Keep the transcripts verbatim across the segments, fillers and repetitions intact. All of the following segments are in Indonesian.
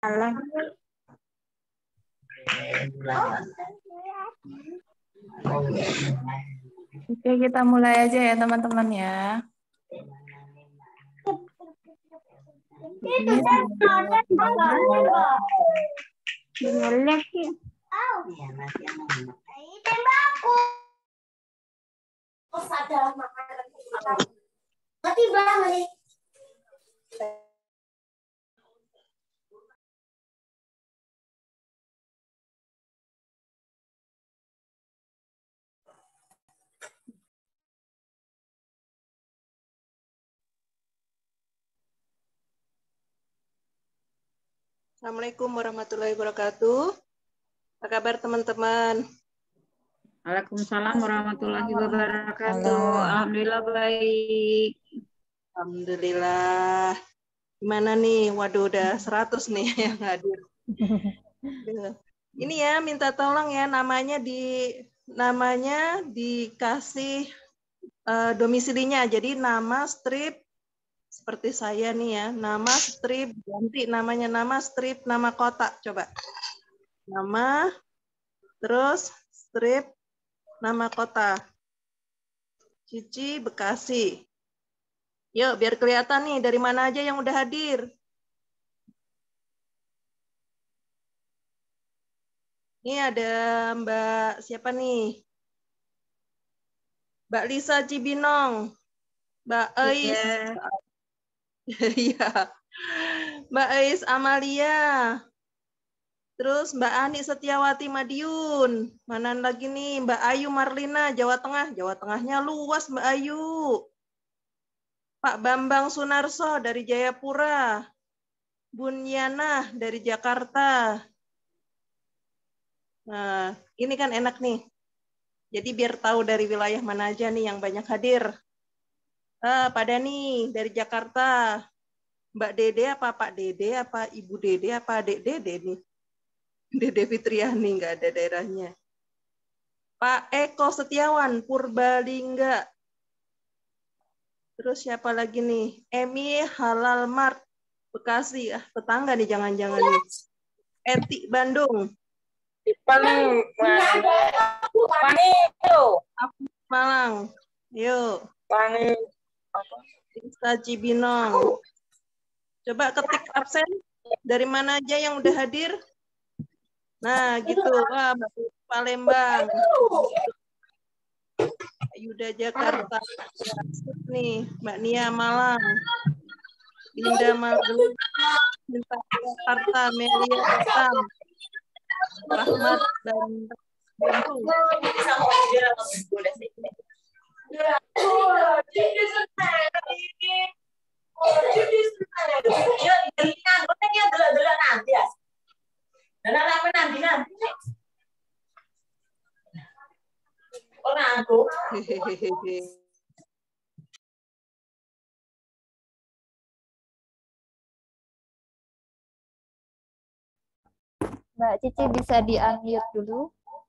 Alam. Oke, kita mulai aja ya teman-teman ya. Ini Assalamualaikum warahmatullahi wabarakatuh. Apa kabar teman-teman? Waalaikumsalam warahmatullahi wabarakatuh. Alhamdulillah baik. Alhamdulillah. Gimana nih? Waduh, udah seratus nih yang hadir. Ini ya, minta tolong ya namanya di namanya dikasih uh, domisilinya. Jadi nama strip seperti saya nih ya, nama strip ganti namanya nama strip nama kota. Coba. Nama terus strip nama kota. Cici Bekasi. Yuk, biar kelihatan nih dari mana aja yang udah hadir. Ini ada Mbak siapa nih? Mbak Lisa Cibinong. Mbak Ais. Iya. Mbak Ais Amalia. Terus Mbak Ani Setiawati Madiun. Mana lagi nih? Mbak Ayu Marlina, Jawa Tengah. Jawa Tengahnya luas Mbak Ayu. Pak Bambang Sunarso dari Jayapura. Bunyana dari Jakarta. Nah, ini kan enak nih. Jadi biar tahu dari wilayah mana aja nih yang banyak hadir. Ah, Pak Dani dari Jakarta. Mbak Dede apa Pak Dede apa Ibu Dede apa Adik Dede nih? Dede Fitriani nggak ada daerahnya. Pak Eko Setiawan Purbalingga. Terus siapa lagi nih? Emi Halal Mart Bekasi. Ah, tetangga nih jangan-jangan nih. Eti Bandung. paling Malang. Yuk. paling Lisa Cibinong. Coba ketik absen. Dari mana aja yang udah hadir? Nah, gitu. Wah, Mbak Palembang. Yuda Jakarta. Nih, Mbak Nia Malang. Linda Magelang. Minta Jakarta. Melia Batam. Rahmat dan Bandung. Mbak Cici bisa di-unmute dulu.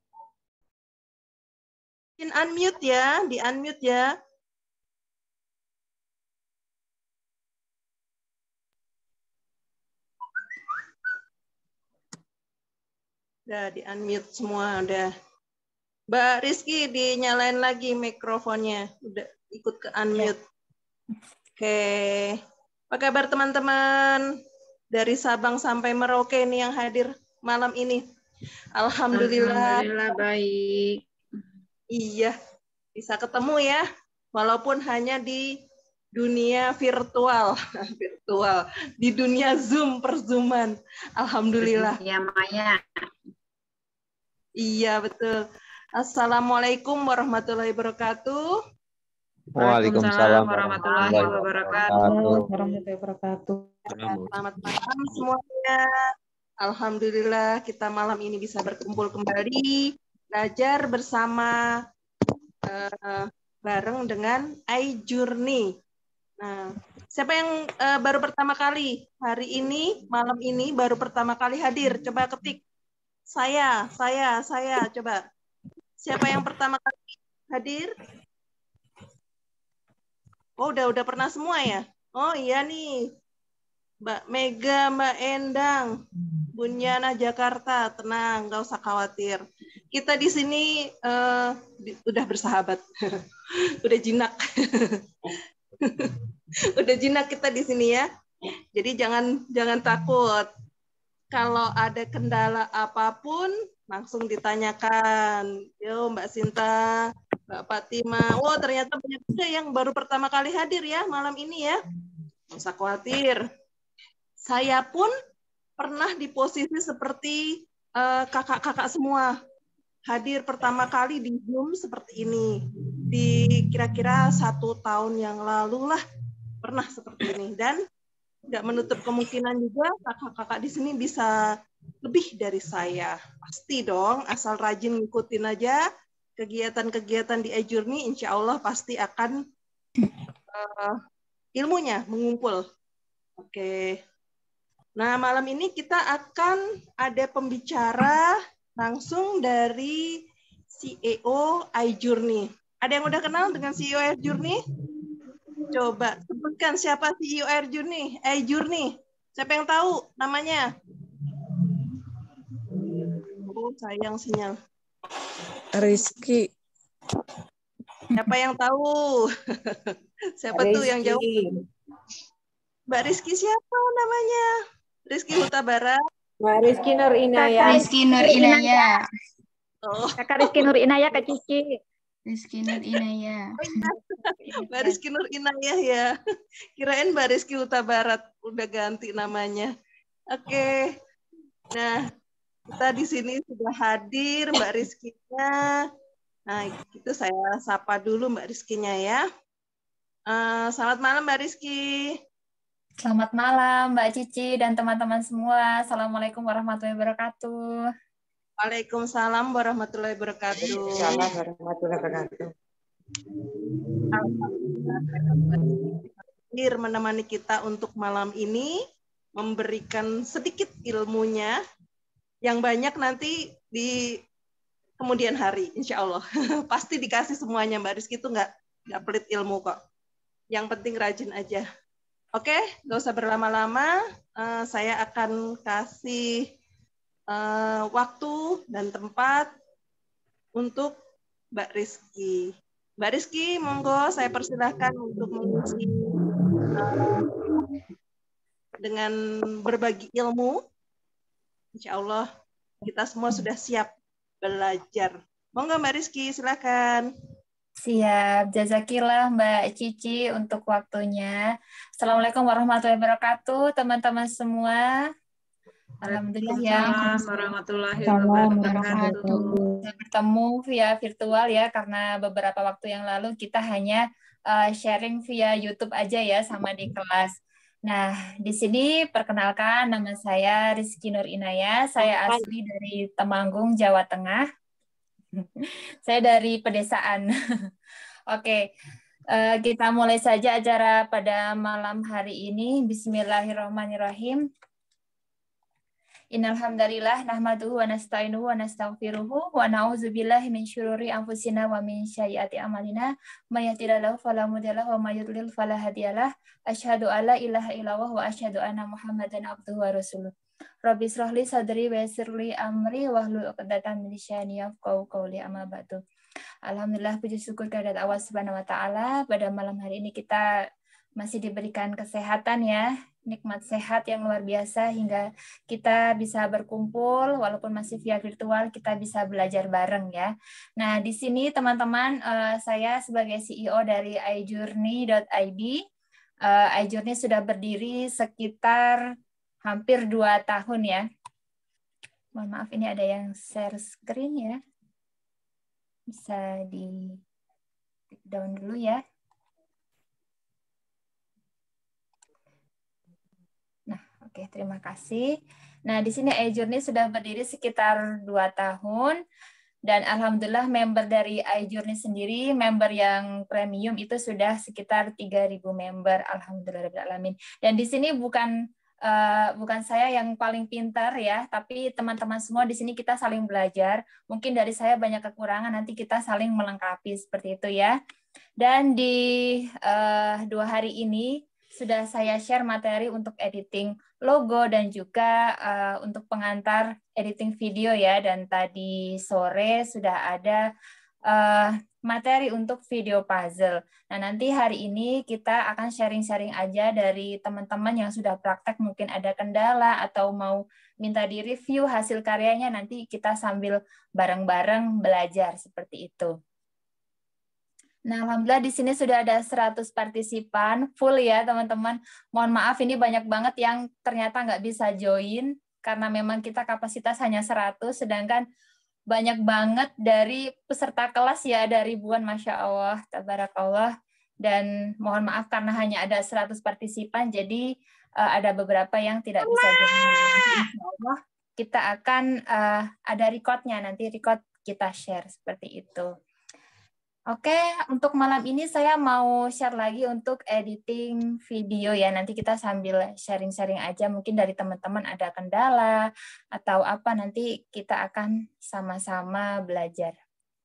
Unmute ya, di unmute ya. Udah di unmute semua udah. Mbak Rizky dinyalain lagi mikrofonnya, udah ikut ke unmute. Oke, apa kabar teman-teman dari Sabang sampai Merauke nih yang hadir malam ini? Alhamdulillah. Alhamdulillah baik. Iya, bisa ketemu ya, walaupun hanya di dunia virtual, virtual, di dunia Zoom per-Zooman. Alhamdulillah. Dunia maya. Iya, betul. Assalamualaikum warahmatullahi wabarakatuh. Waalaikumsalam warahmatullahi wabarakatuh. warahmatullahi wabarakatuh. Selamat malam semuanya. Alhamdulillah kita malam ini bisa berkumpul kembali, belajar bersama uh, bareng dengan iJourney. Nah, siapa yang uh, baru pertama kali hari ini, malam ini baru pertama kali hadir? Coba ketik. Saya, saya, saya. Coba. Siapa yang pertama kali hadir? Oh, udah udah pernah semua ya? Oh iya nih. Mbak Mega, Mbak Endang, Bunyana Jakarta, tenang, nggak usah khawatir. Kita di sini uh, di, udah bersahabat, udah jinak, udah jinak kita di sini ya. Jadi jangan jangan takut. Kalau ada kendala apapun, langsung ditanyakan. Yo Mbak Sinta, Mbak Fatima. Oh ternyata banyak juga yang baru pertama kali hadir ya malam ini ya. Nggak usah khawatir. Saya pun pernah di posisi seperti uh, kakak-kakak semua. Hadir pertama kali di Zoom seperti ini. Di kira-kira satu tahun yang lalu lah pernah seperti ini. Dan nggak menutup kemungkinan juga kakak-kakak di sini bisa lebih dari saya. Pasti dong, asal rajin ngikutin aja kegiatan-kegiatan di iJourney, insya Allah pasti akan uh, ilmunya mengumpul. Oke. Nah, malam ini kita akan ada pembicara langsung dari C E O iJourney. Ada yang udah kenal dengan C E O iJourney? Coba sebutkan siapa C E O iJourney? iJourney. Siapa yang tahu namanya? Oh, sayang sinyal. Rizky. Siapa yang tahu? Siapa Rizky. tuh yang jawab? Mbak Rizky siapa namanya? Rizky Huta Barat. Mbak Rizky Nur Inayah. Rizky Nur Inayah. Oh. Kakak Rizky Nur Inayah, Kak Cici. Rizky Nur Inayah. Mbak Rizky Nur Inayah ya. Kirain Mbak Rizky Huta Barat udah ganti namanya. Oke. Nah, kita di sini sudah hadir Mbak Rizky-nya. Nah, itu saya sapa dulu Mbak Rizky-nya ya. Uh, selamat malam Mbak Rizky. Selamat malam Mbak Cici dan teman-teman semua. Assalamualaikum warahmatullahi wabarakatuh. Waalaikumsalam warahmatullahi wabarakatuh. Waalaikumsalam warahmatullahi wabarakatuh. Hadir menemani kita untuk malam ini, memberikan sedikit ilmunya yang banyak nanti di kemudian hari, insya Allah. Pasti dikasih semuanya, Mbak Rizky itu nggak nggak pelit ilmu kok. Yang penting rajin aja. Oke, nggak usah berlama-lama. Uh, saya akan kasih uh, waktu dan tempat untuk Mbak Rizky. Mbak Rizky, monggo saya persilahkan untuk mengisi uh, dengan berbagi ilmu. Insya Allah kita semua sudah siap belajar. Monggo Mbak Rizky, silakan. Siap, jazakillah Mbak Cici untuk waktunya. Assalamualaikum warahmatullahi wabarakatuh, teman-teman semua. Alhamdulillah ya. Assalamualaikum warahmatullahi wabarakatuh. Kita bertemu via virtual ya, karena beberapa waktu yang lalu kita hanya uh, sharing via YouTube aja ya sama di kelas. Nah, di sini perkenalkan nama saya Rizky Nur Inayah. Saya asli dari Temanggung, Jawa Tengah. Saya dari pedesaan. Oke, uh, kita mulai saja acara pada malam hari ini. Bismillahirrahmanirrahim. Innal hamdalillah nahmaduhu wa nasta'inuhu wa nastaghfiruhu wa na'udzubillahi min syururi anfusina wa min sayyiati a'malina may yahdihillahu fala mudhilla lahu wa may yudlil fala hadiyalah. Asyhadu alla ilaha illallah wa asyhadu anna Muhammadan abduhu wa rasuluh. Rabbi shrah li sadri wa yassir li amri wahlul 'uqdatam min lisani yafqahu qawli, amma ba'du. Alhamdulillah, puji syukur kehadirat Allah Subhanahu wa taala. Pada malam hari ini kita masih diberikan kesehatan ya, nikmat sehat yang luar biasa hingga kita bisa berkumpul walaupun masih via virtual, kita bisa belajar bareng ya. Nah, di sini teman-teman, uh, saya sebagai C E O dari iJourney dot I D. Uh, iJourney sudah berdiri sekitar hampir dua tahun ya. Mohon maaf, ini ada yang share screen ya. Bisa di take down dulu ya. Nah, oke, terima kasih. Nah, di sini iJourney sudah berdiri sekitar dua tahun. Dan alhamdulillah member dari iJourney sendiri, member yang premium itu sudah sekitar tiga ribu member. Alhamdulillahirrahmanirrahim. Dan di sini bukan Uh, bukan saya yang paling pintar ya, tapi teman-teman semua di sini kita saling belajar. Mungkin dari saya banyak kekurangan, nanti kita saling melengkapi seperti itu ya. Dan di uh, dua hari ini sudah saya share materi untuk editing logo dan juga uh, untuk pengantar editing video ya. Dan tadi sore sudah ada uh, materi untuk video puzzle. Nah, nanti hari ini kita akan sharing-sharing aja dari teman-teman yang sudah praktek, mungkin ada kendala atau mau minta di-review hasil karyanya, nanti kita sambil bareng-bareng belajar seperti itu. Nah, alhamdulillah di sini sudah ada seratus partisipan, full ya teman-teman. Mohon maaf ini banyak banget yang ternyata nggak bisa join, karena memang kita kapasitas hanya seratus, sedangkan banyak banget dari peserta kelas ya, ada ribuan, Masya Allah, tabarakallah. Dan mohon maaf karena hanya ada seratus partisipan, jadi uh, ada beberapa yang tidak bisa join. Insya Allah kita akan uh, ada recordnya, nanti record kita share seperti itu. Oke, untuk malam ini saya mau share lagi untuk editing video ya. Nanti kita sambil sharing-sharing aja, mungkin dari teman-teman ada kendala atau apa, nanti kita akan sama-sama belajar.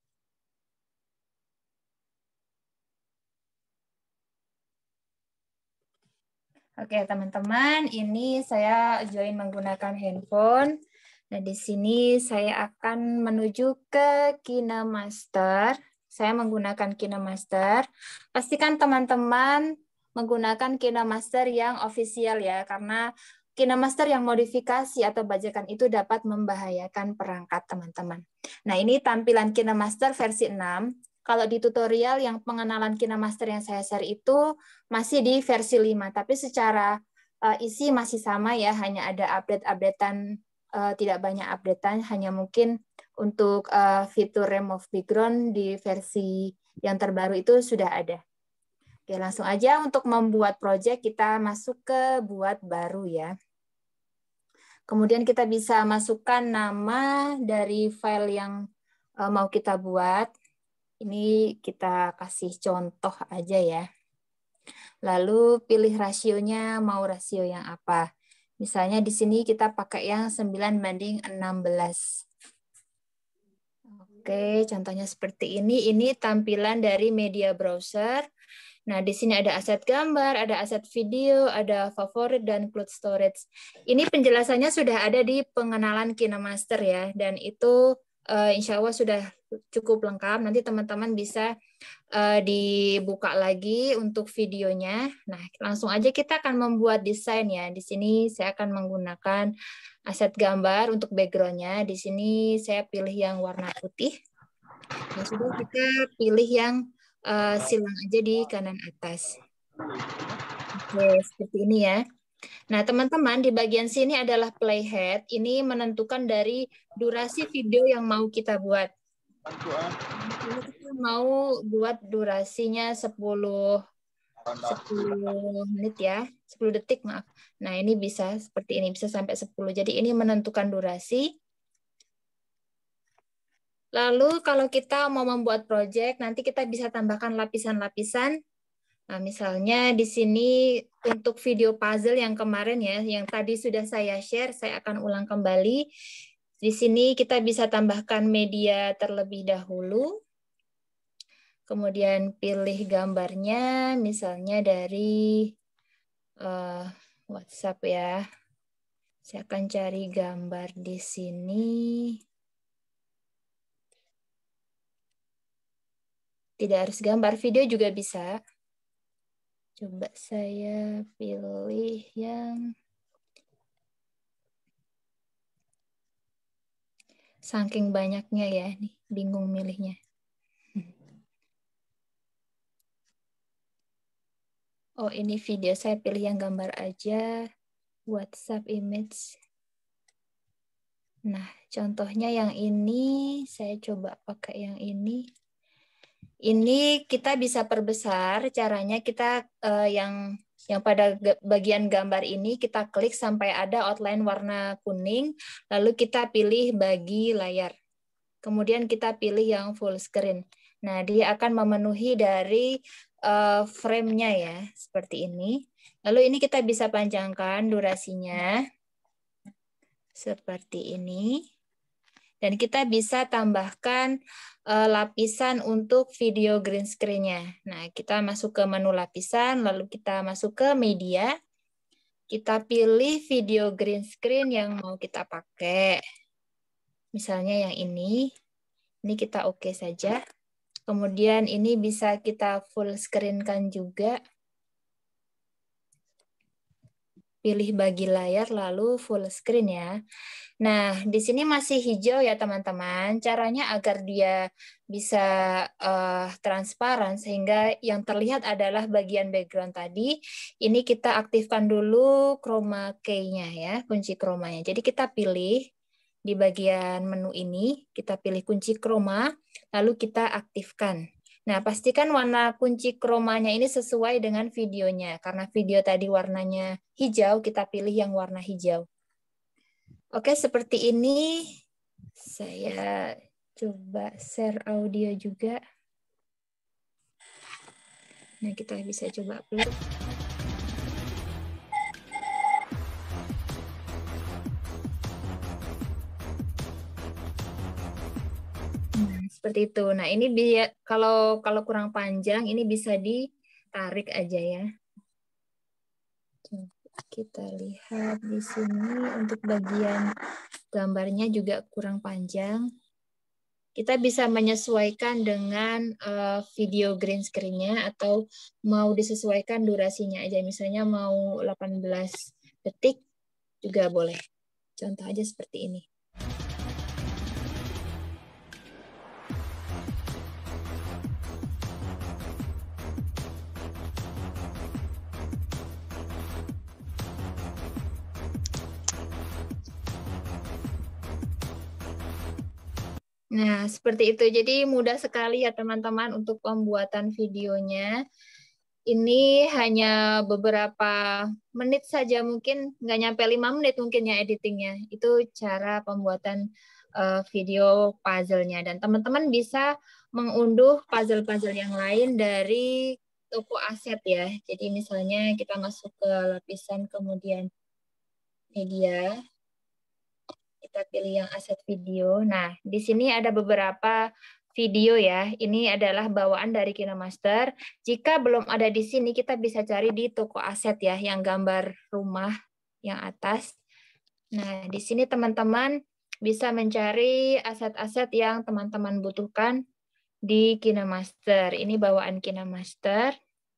Oke, teman-teman, ini saya join menggunakan handphone. Nah, di sini saya akan menuju ke KineMaster. Saya menggunakan KineMaster. Pastikan teman-teman menggunakan KineMaster yang official ya, karena KineMaster yang modifikasi atau bajakan itu dapat membahayakan perangkat teman-teman. Nah, ini tampilan KineMaster versi enam. Kalau di tutorial yang pengenalan KineMaster yang saya share itu masih di versi lima, tapi secara uh, isi masih sama ya, hanya ada update-updatean, uh, tidak banyak updatean, hanya mungkin untuk uh, fitur remove background di versi yang terbaru itu sudah ada. Oke, langsung aja untuk membuat project kita masuk ke buat baru ya. Kemudian kita bisa masukkan nama dari file yang uh, mau kita buat. Ini kita kasih contoh aja ya. Lalu pilih rasionya, mau rasio yang apa. Misalnya di sini kita pakai yang sembilan banding enam belas. Oke, contohnya seperti ini. Ini tampilan dari media browser. Nah, di sini ada aset gambar, ada aset video, ada favorit, dan cloud storage. Ini penjelasannya sudah ada di pengenalan KineMaster ya, dan itu uh, insya Allah sudah cukup lengkap. Nanti teman-teman bisa uh, dibuka lagi untuk videonya. Nah, langsung aja kita akan membuat desain ya. Di sini saya akan menggunakan aset gambar untuk background-nya. Di sini saya pilih yang warna putih. Nah, sudah kita pilih yang uh, silang aja di kanan atas. Oke, seperti ini ya. Nah, teman-teman, di bagian sini adalah playhead. Ini menentukan dari durasi video yang mau kita buat. Ini kita mau buat durasinya sepuluh menit ya, sepuluh detik maaf. Nah, ini bisa seperti ini, bisa sampai sepuluh. Jadi ini menentukan durasi. Lalu kalau kita mau membuat project, nanti kita bisa tambahkan lapisan-lapisan. Nah, misalnya di sini untuk video puzzle yang kemarin ya, yang tadi sudah saya share, saya akan ulang kembali. Di sini kita bisa tambahkan media terlebih dahulu. Kemudian pilih gambarnya, misalnya dari uh, WhatsApp ya. Saya akan cari gambar di sini. Tidak harus gambar, video juga bisa. Coba saya pilih yang saking banyaknya ya, nih bingung milihnya. Oh, ini video, saya pilih yang gambar aja, WhatsApp image. Nah, contohnya yang ini, saya coba pakai yang ini. Ini kita bisa perbesar, caranya kita eh, yang yang pada bagian gambar ini kita klik sampai ada outline warna kuning, lalu kita pilih bagi layar. Kemudian kita pilih yang full screen. Nah, dia akan memenuhi dari uh, frame-nya ya, seperti ini. Lalu ini kita bisa panjangkan durasinya seperti ini. Dan kita bisa tambahkan uh, lapisan untuk video green screen-nya. Nah, kita masuk ke menu lapisan, lalu kita masuk ke media. Kita pilih video green screen yang mau kita pakai. Misalnya yang ini. Ini kita oke saja. Kemudian ini bisa kita full screen-kan juga. Pilih bagi layar, lalu full screen ya. Nah, di sini masih hijau ya teman-teman. Caranya agar dia bisa uh, transparan sehingga yang terlihat adalah bagian background tadi. Ini kita aktifkan dulu chroma key-nya ya, kunci chroma-nya. Jadi kita pilih di bagian menu ini, kita pilih kunci chroma, lalu kita aktifkan. Nah, pastikan warna kunci chromanya ini sesuai dengan videonya. Karena video tadi warnanya hijau, kita pilih yang warna hijau. Oke, seperti ini. Saya coba share audio juga. Nah, kita bisa coba play. Nah, seperti itu. Nah, ini biar kalau kalau kurang panjang, ini bisa ditarik aja ya. Kita lihat di sini untuk bagian gambarnya juga kurang panjang. Kita bisa menyesuaikan dengan uh, video green screen-nya atau mau disesuaikan durasinya aja. Misalnya mau delapan belas detik juga boleh. Contoh aja seperti ini. Nah, seperti itu. Jadi mudah sekali ya teman-teman untuk pembuatan videonya. Ini hanya beberapa menit saja, mungkin nggak nyampe lima menit mungkin ya editingnya. Itu cara pembuatan uh, video puzzle-nya. Dan teman-teman bisa mengunduh puzzle-puzzle yang lain dari toko aset ya. Jadi misalnya kita masuk ke lapisan kemudian media. Kita pilih yang aset video. Nah, di sini ada beberapa video ya. Ini adalah bawaan dari KineMaster. Jika belum ada di sini, kita bisa cari di toko aset ya, yang gambar rumah yang atas. Nah, di sini teman-teman bisa mencari aset-aset yang teman-teman butuhkan di KineMaster. Ini bawaan KineMaster.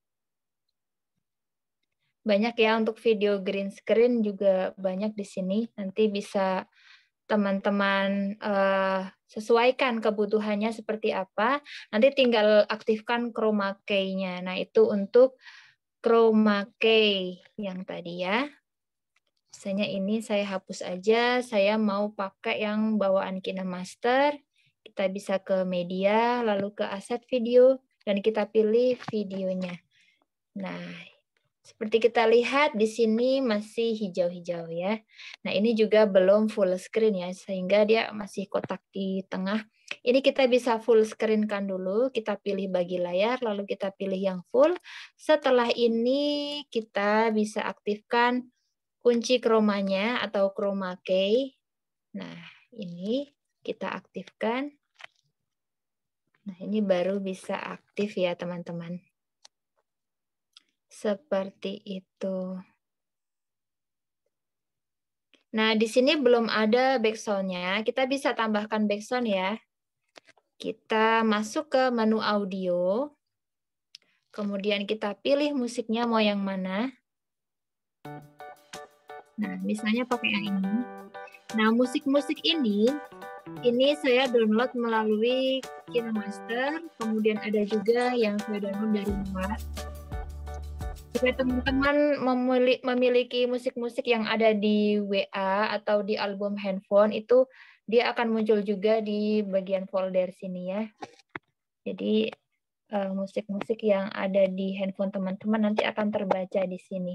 Banyak ya untuk video green screen juga banyak di sini. Nanti bisa teman-teman uh, sesuaikan kebutuhannya seperti apa. Nanti tinggal aktifkan chroma key-nya. Nah, itu untuk chroma key yang tadi ya. Misalnya ini saya hapus aja. Saya mau pakai yang bawaan KineMaster. Kita bisa ke media, lalu ke aset video, dan kita pilih videonya. Nah, seperti kita lihat di sini masih hijau-hijau ya. Nah, ini juga belum full screen ya, sehingga dia masih kotak di tengah. Ini kita bisa full screen-kan dulu, kita pilih bagi layar, lalu kita pilih yang full. Setelah ini kita bisa aktifkan kunci chroma-nya atau chroma key. Nah, ini kita aktifkan. Nah, ini baru bisa aktif ya, teman-teman. Seperti itu. Nah, di sini belum ada background-nya. Kita bisa tambahkan background ya. Kita masuk ke menu audio. Kemudian kita pilih musiknya mau yang mana. Nah, misalnya pakai yang ini. Nah, musik-musik ini, ini saya download melalui KineMaster. Kemudian ada juga yang saya download dari luar. Jika teman-teman memiliki musik-musik yang ada di W A atau di album handphone, itu dia akan muncul juga di bagian folder sini ya. Jadi musik-musik yang ada di handphone teman-teman nanti akan terbaca di sini.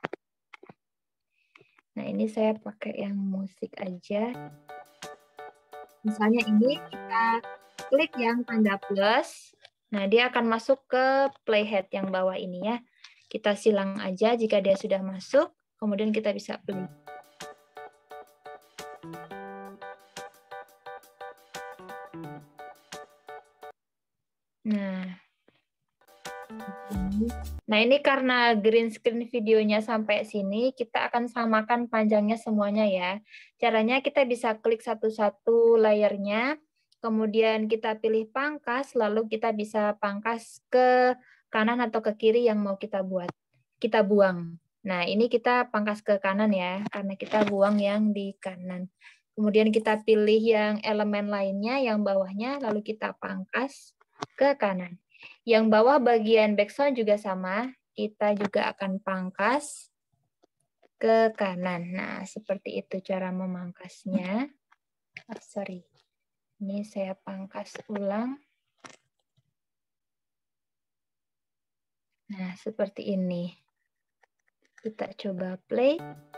Nah, ini saya pakai yang musik aja. Misalnya ini kita klik yang tanda plus. Nah, dia akan masuk ke playhead yang bawah ini ya. Kita silang aja jika dia sudah masuk, kemudian kita bisa play. Nah, nah ini karena green screen videonya sampai sini, kita akan samakan panjangnya semuanya ya. Caranya kita bisa klik satu-satu layernya, kemudian kita pilih pangkas, lalu kita bisa pangkas ke kanan atau ke kiri yang mau kita buat, kita buang. Nah ini kita pangkas ke kanan ya, karena kita buang yang di kanan. Kemudian kita pilih yang elemen lainnya, yang bawahnya, lalu kita pangkas ke kanan. Yang bawah bagian background juga sama, kita juga akan pangkas ke kanan. Nah, seperti itu cara memangkasnya. Oh, sorry, ini saya pangkas ulang. Nah, seperti ini. Kita coba play.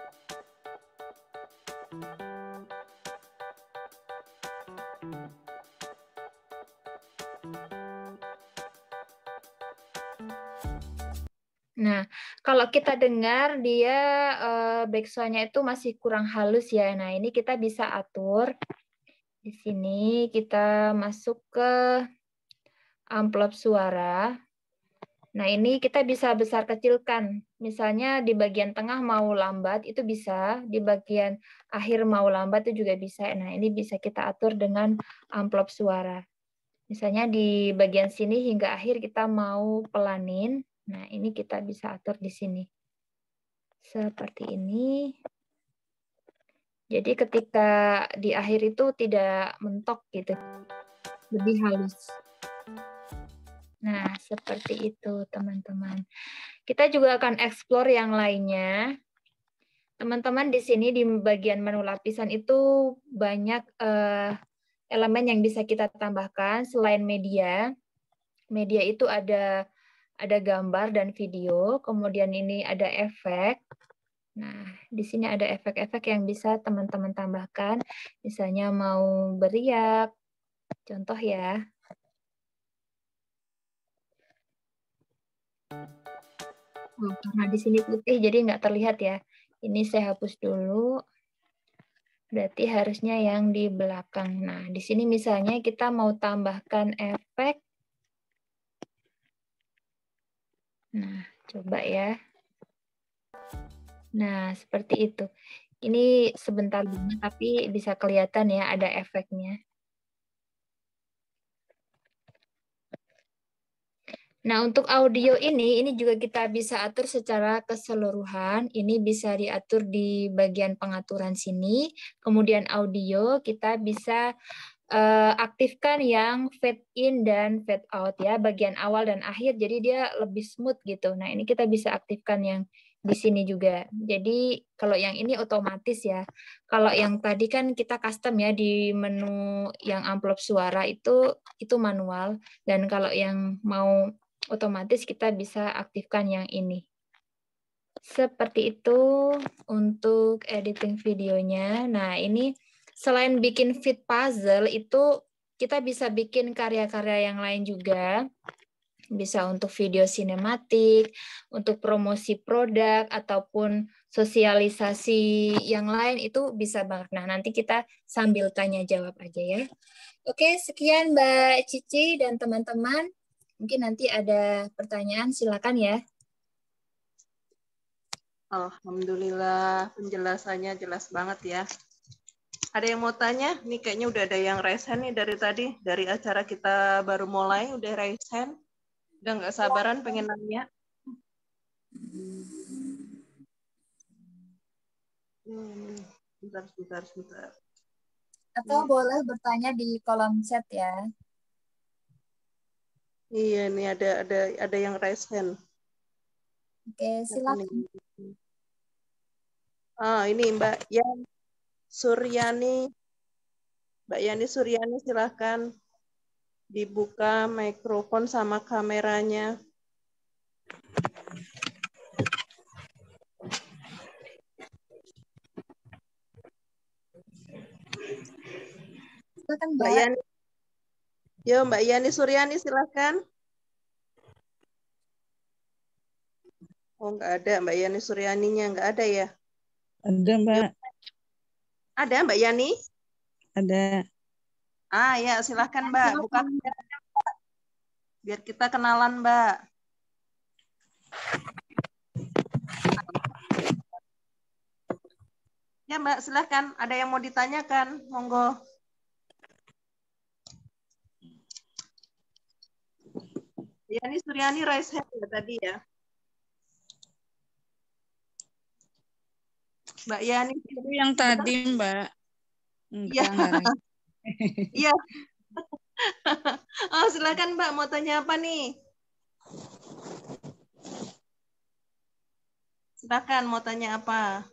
Nah, kalau kita dengar dia uh, backsound-nya itu masih kurang halus ya. Nah, ini kita bisa atur. Di sini kita masuk ke amplop suara. Nah, ini kita bisa besar kecilkan. Misalnya di bagian tengah mau lambat, itu bisa. Di bagian akhir mau lambat, itu juga bisa. Nah, ini bisa kita atur dengan amplop suara. Misalnya di bagian sini hingga akhir kita mau pelanin. Nah, ini kita bisa atur di sini. Seperti ini. Jadi ketika di akhir itu tidak mentok gitu. Lebih halus. Nah, seperti itu teman-teman. Kita juga akan explore yang lainnya. Teman-teman di sini di bagian menu lapisan itu banyak eh, elemen yang bisa kita tambahkan selain media. Media itu ada ada gambar dan video, kemudian ini ada efek. Nah, di sini ada efek-efek yang bisa teman-teman tambahkan. Misalnya mau beriak, contoh ya. Oh, karena di sini putih, jadi nggak terlihat ya. Ini saya hapus dulu. Berarti harusnya yang di belakang. Nah, di sini misalnya kita mau tambahkan efek. Nah, coba ya. Nah, seperti itu. Ini sebentar dulu, tapi bisa kelihatan ya ada efeknya. Nah, untuk audio ini, ini juga kita bisa atur secara keseluruhan. Ini bisa diatur di bagian pengaturan sini. Kemudian audio, kita bisa uh, aktifkan yang fade in dan fade out ya, bagian awal dan akhir. Jadi dia lebih smooth gitu. Nah, ini kita bisa aktifkan yang di sini juga. Jadi kalau yang ini otomatis ya. Kalau yang tadi kan kita custom ya di menu yang amplop suara itu itu manual. Dan kalau yang mau otomatis kita bisa aktifkan yang ini. Seperti itu untuk editing videonya. Nah, ini selain bikin fit puzzle, itu kita bisa bikin karya-karya yang lain juga. Bisa untuk video sinematik, untuk promosi produk, ataupun sosialisasi yang lain, itu bisa banget. Nah, nanti kita sambil tanya-jawab aja ya. Oke, sekian Mbak Cici dan teman-teman. Mungkin nanti ada pertanyaan, silakan ya. Alhamdulillah, penjelasannya jelas banget ya. Ada yang mau tanya? Nih kayaknya udah ada yang raise hand nih dari tadi. Dari acara kita baru mulai, udah raise hand. Udah nggak sabaran pengen nanya. Hmm, sebentar, sebentar, sebentar. Atau hmm. boleh bertanya di kolom chat ya. Iya, nih ada ada ada yang raise hand. Oke, silakan. Ah, ini Mbak Yan Suryani. Mbak Yani Suryani, silahkan dibuka mikrofon sama kameranya. Silakan, Mbak. Mbak Yani. Yo, Mbak Yani Suryani, silahkan. Oh, nggak ada Mbak Yani Suryaninya, nggak ada ya? Ada, Mbak. Yo. Ada Mbak Yani? Ada. Ah, ya, silahkan Mbak. Buka. biar kita kenalan, Mbak. Ya, Mbak, silahkan. Ada yang mau ditanyakan? Monggo. Yani Suryani raise hand ya tadi ya. Mbak Yani. Itu yang tadi, Mbak. Iya. Enggak, enggak. Iya. Oh, silakan Mbak, mau tanya apa nih? Silakan, mau tanya apa?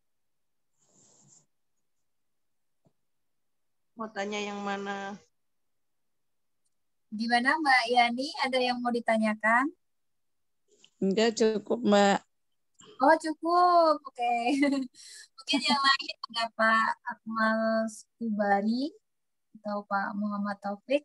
Mau tanya yang mana? Gimana Mbak Yani? Ada yang mau ditanyakan? Enggak cukup, Mbak. Oh cukup, oke. Mungkin yang lain ada Pak Akmal Skubari atau Pak Muhammad Taufik.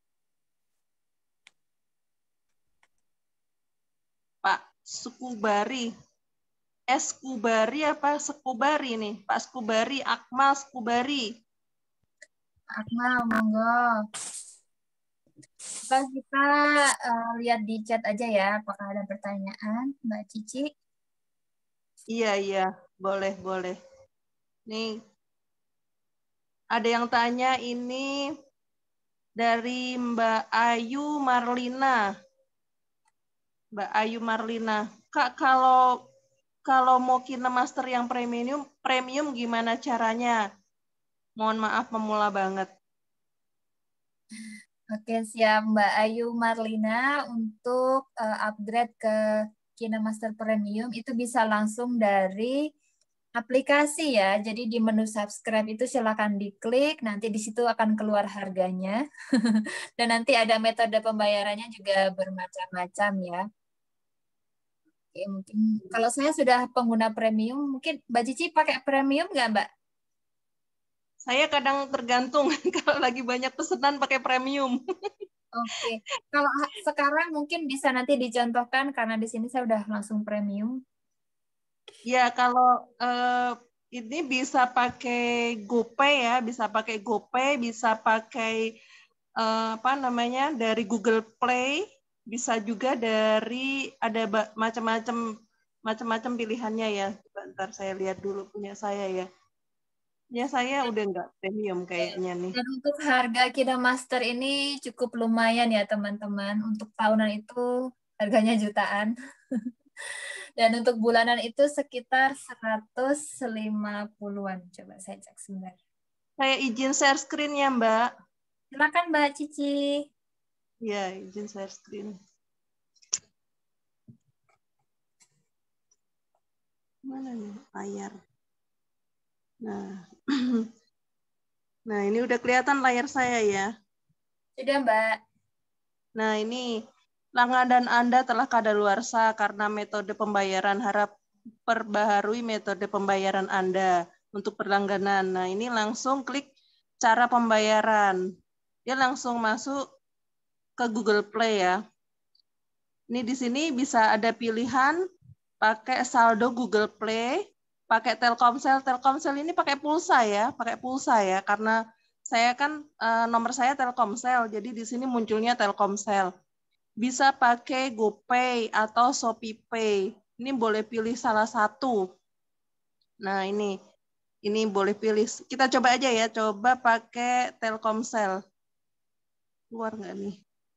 Pak Skubari. Eskubari apa Skubari nih? Pak Skubari, Akmal Skubari. Akmal, monggo. Kita, kita uh, lihat di chat aja ya, apakah ada pertanyaan, Mbak Cici? Iya, iya. Boleh, boleh. Nih, ada yang tanya ini dari Mbak Ayu Marlina. Mbak Ayu Marlina. Kak, kalau kalau mau KineMaster yang premium, premium gimana caranya? Mohon maaf, pemula banget. Oke, siap Mbak Ayu Marlina. Untuk uh, upgrade ke KineMaster Premium itu bisa langsung dari aplikasi ya. Jadi di menu subscribe itu silakan diklik, nanti di situ akan keluar harganya. Dan nanti ada metode pembayarannya juga bermacam-macam ya. Oke, mungkin kalau saya sudah pengguna premium, mungkin Mbak Cici pakai premium nggak Mbak? Saya kadang tergantung kalau lagi banyak pesanan pakai premium. Oke, kalau sekarang mungkin bisa nanti dicontohkan karena di sini saya udah langsung premium. Ya, kalau eh, ini bisa pakai GoPay ya, bisa pakai GoPay, bisa pakai eh, apa namanya dari Google Play, bisa juga dari ada macam-macam macam-macam pilihannya ya. Bentar saya lihat dulu punya saya ya. Ya saya udah nggak premium kayaknya nih. Dan untuk harga KineMaster ini cukup lumayan ya teman-teman. Untuk tahunan itu harganya jutaan. Dan untuk bulanan itu sekitar seratus lima puluhan. Coba saya cek sebentar. Saya izin share screen ya Mbak. Silakan Mbak Cici. Ya, izin share screen. Mana nih layar? Nah, nah ini udah kelihatan layar saya ya. Sudah Mbak. Nah ini langganan Anda telah kadaluarsa karena metode pembayaran. Harap perbaharui metode pembayaran Anda untuk berlangganan. Nah ini langsung klik cara pembayaran. Dia langsung masuk ke Google Play ya. Ini di sini bisa ada pilihan pakai saldo Google Play, pakai Telkomsel. Telkomsel ini pakai pulsa ya, pakai pulsa ya, karena saya kan eh, nomor saya Telkomsel, jadi di sini munculnya Telkomsel. Bisa pakai GoPay atau ShopeePay. Ini boleh pilih salah satu. Nah ini, ini boleh pilih. Kita coba aja ya, coba pakai Telkomsel. Keluar nggak nih?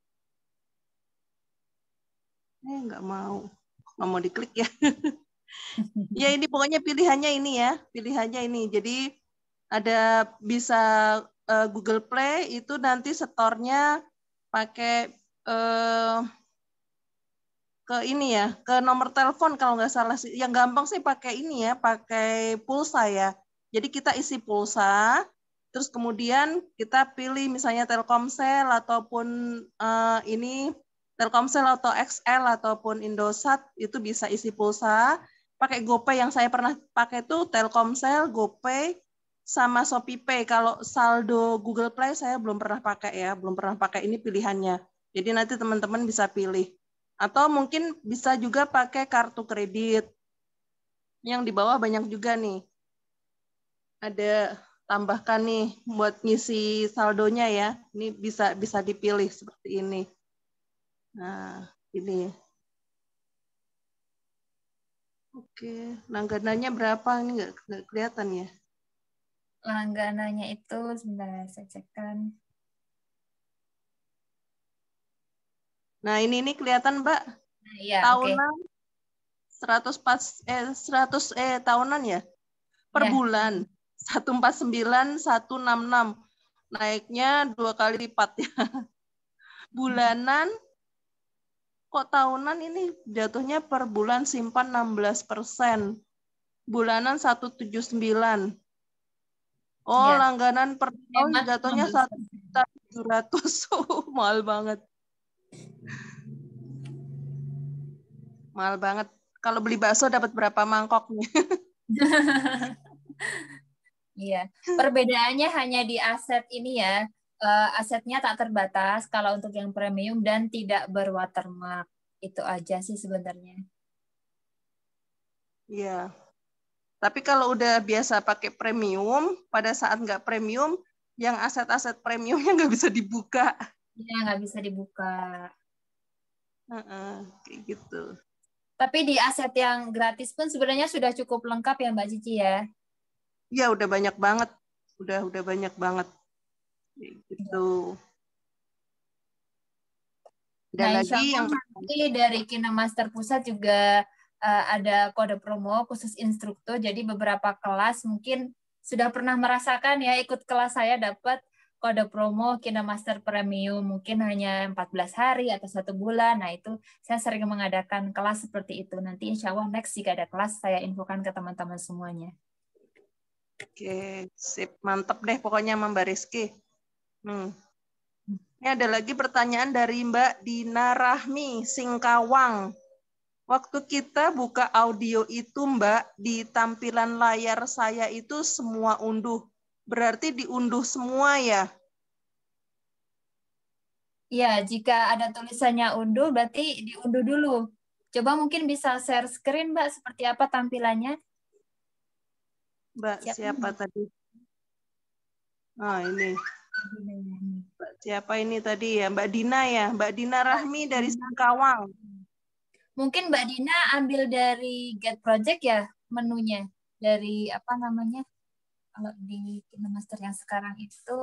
Eh nggak mau, nggak mau diklik ya. Ya ini pokoknya pilihannya ini ya, pilihannya ini. Jadi ada bisa uh, Google Play itu nanti setornya pakai uh, ke ini ya, ke nomor telepon kalau nggak salah sih. Yang gampang sih pakai ini ya, pakai pulsa ya. Jadi kita isi pulsa, terus kemudian kita pilih misalnya Telkomsel ataupun uh, ini Telkomsel atau X L ataupun Indosat itu bisa isi pulsa. Pakai GoPay yang saya pernah pakai itu Telkomsel, GoPay, sama ShopeePay. Kalau saldo Google Play saya belum pernah pakai ya, belum pernah pakai ini pilihannya. Jadi nanti teman-teman bisa pilih. Atau mungkin bisa juga pakai kartu kredit. Yang di bawah banyak juga nih. Ada tambahkan nih buat ngisi saldonya ya. Ini bisa bisa dipilih seperti ini. Nah, ini. Oke, langganannya berapa? Ini nggak nggak kelihatan ya? Langganannya itu sebentar saya cekkan. Nah, ini ini kelihatan, Mbak. Nah, iya, oke. Tahunan seratus pas eh seratus eh tahunan ya? Per Ya. bulan. seratus empat puluh sembilan, seratus enam puluh enam. Naiknya dua kali lipat ya. Bulanan kok tahunan ini jatuhnya per bulan simpan enam belas persen. Bulanan seratus tujuh puluh sembilan. Oh, Ya. langganan per tahun Hemat jatuhnya enam belas satu juta tujuh ratus. Mahal banget. Mahal banget. Kalau beli bakso dapat berapa mangkok nih? Iya, perbedaannya hanya di aset ini ya. Eh, asetnya tak terbatas kalau untuk yang premium dan tidak berwatermark. Itu aja sih sebenarnya. Iya. Tapi kalau udah biasa pakai premium, pada saat nggak premium, yang aset-aset premiumnya nggak bisa dibuka. Iya, nggak bisa dibuka. Uh-uh, kayak gitu. Tapi di aset yang gratis pun sebenarnya sudah cukup lengkap ya Mbak Cici ya. Iya, udah banyak banget. Udah udah banyak banget. Kayak gitu. Dan Nah, insya lagi Allah yang nanti dari KineMaster Pusat juga uh, ada kode promo khusus instruktur. Jadi beberapa kelas mungkin sudah pernah merasakan ya ikut kelas saya dapat kode promo KineMaster Premium. Mungkin hanya empat belas hari atau satu bulan. Nah itu saya sering mengadakan kelas seperti itu. Nanti insya Allah next jika ada kelas saya infokan ke teman-teman semuanya. Oke, sip. Mantep deh pokoknya sama Mbak Rizky. Hmm. Ini ada lagi pertanyaan dari Mbak Dina Rahmi, Singkawang. Waktu kita buka audio itu, Mbak, di tampilan layar saya itu semua unduh. Berarti diunduh semua ya? Ya, jika ada tulisannya unduh, berarti diunduh dulu. Coba mungkin bisa share screen, Mbak, seperti apa tampilannya? Mbak, siapa, siapa tadi? Ah, ini. Mbak, siapa ini tadi ya? Mbak Dina ya? Mbak Dina Rahmi dari Singkawang. Mungkin Mbak Dina ambil dari Get Project ya menunya. Dari apa namanya? Kalau di KineMaster yang sekarang itu.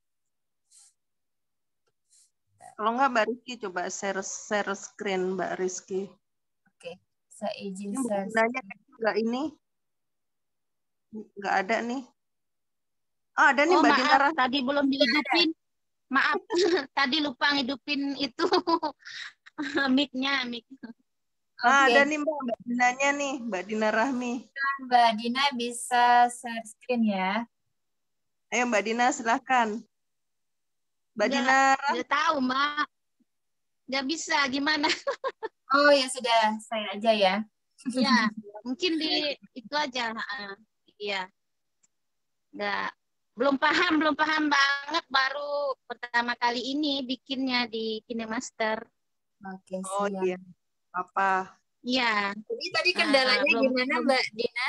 Kalau enggak Mbak Rizky coba share share screen Mbak Rizky. Oke, saya izin ini share. Nanya enggak ini? Enggak ada nih. Oh, ada nih oh, Mbak maaf, Dina Rahmi. tadi belum dihidupin. Maaf, tadi lupa ngidupin itu mic-nya, mic. Nah, Oke. ada nih Mbak, Mbak Dinanya nih, Mbak Dina Rahmi. Mbak Dina bisa share screen ya. Ayo Mbak Dina silahkan. Mbak Nggak, Dina Rahmi. nggak tahu, Mbak. Nggak bisa, gimana? Oh ya sudah, saya aja ya. Ya, mungkin di itu aja. Iya. Nggak, belum paham, belum paham banget. Baru pertama kali ini bikinnya di KineMaster. Oke, siap. Oh iya. Apa? Iya. Jadi tadi kendalanya uh, belum, gimana belum. Mbak Dina?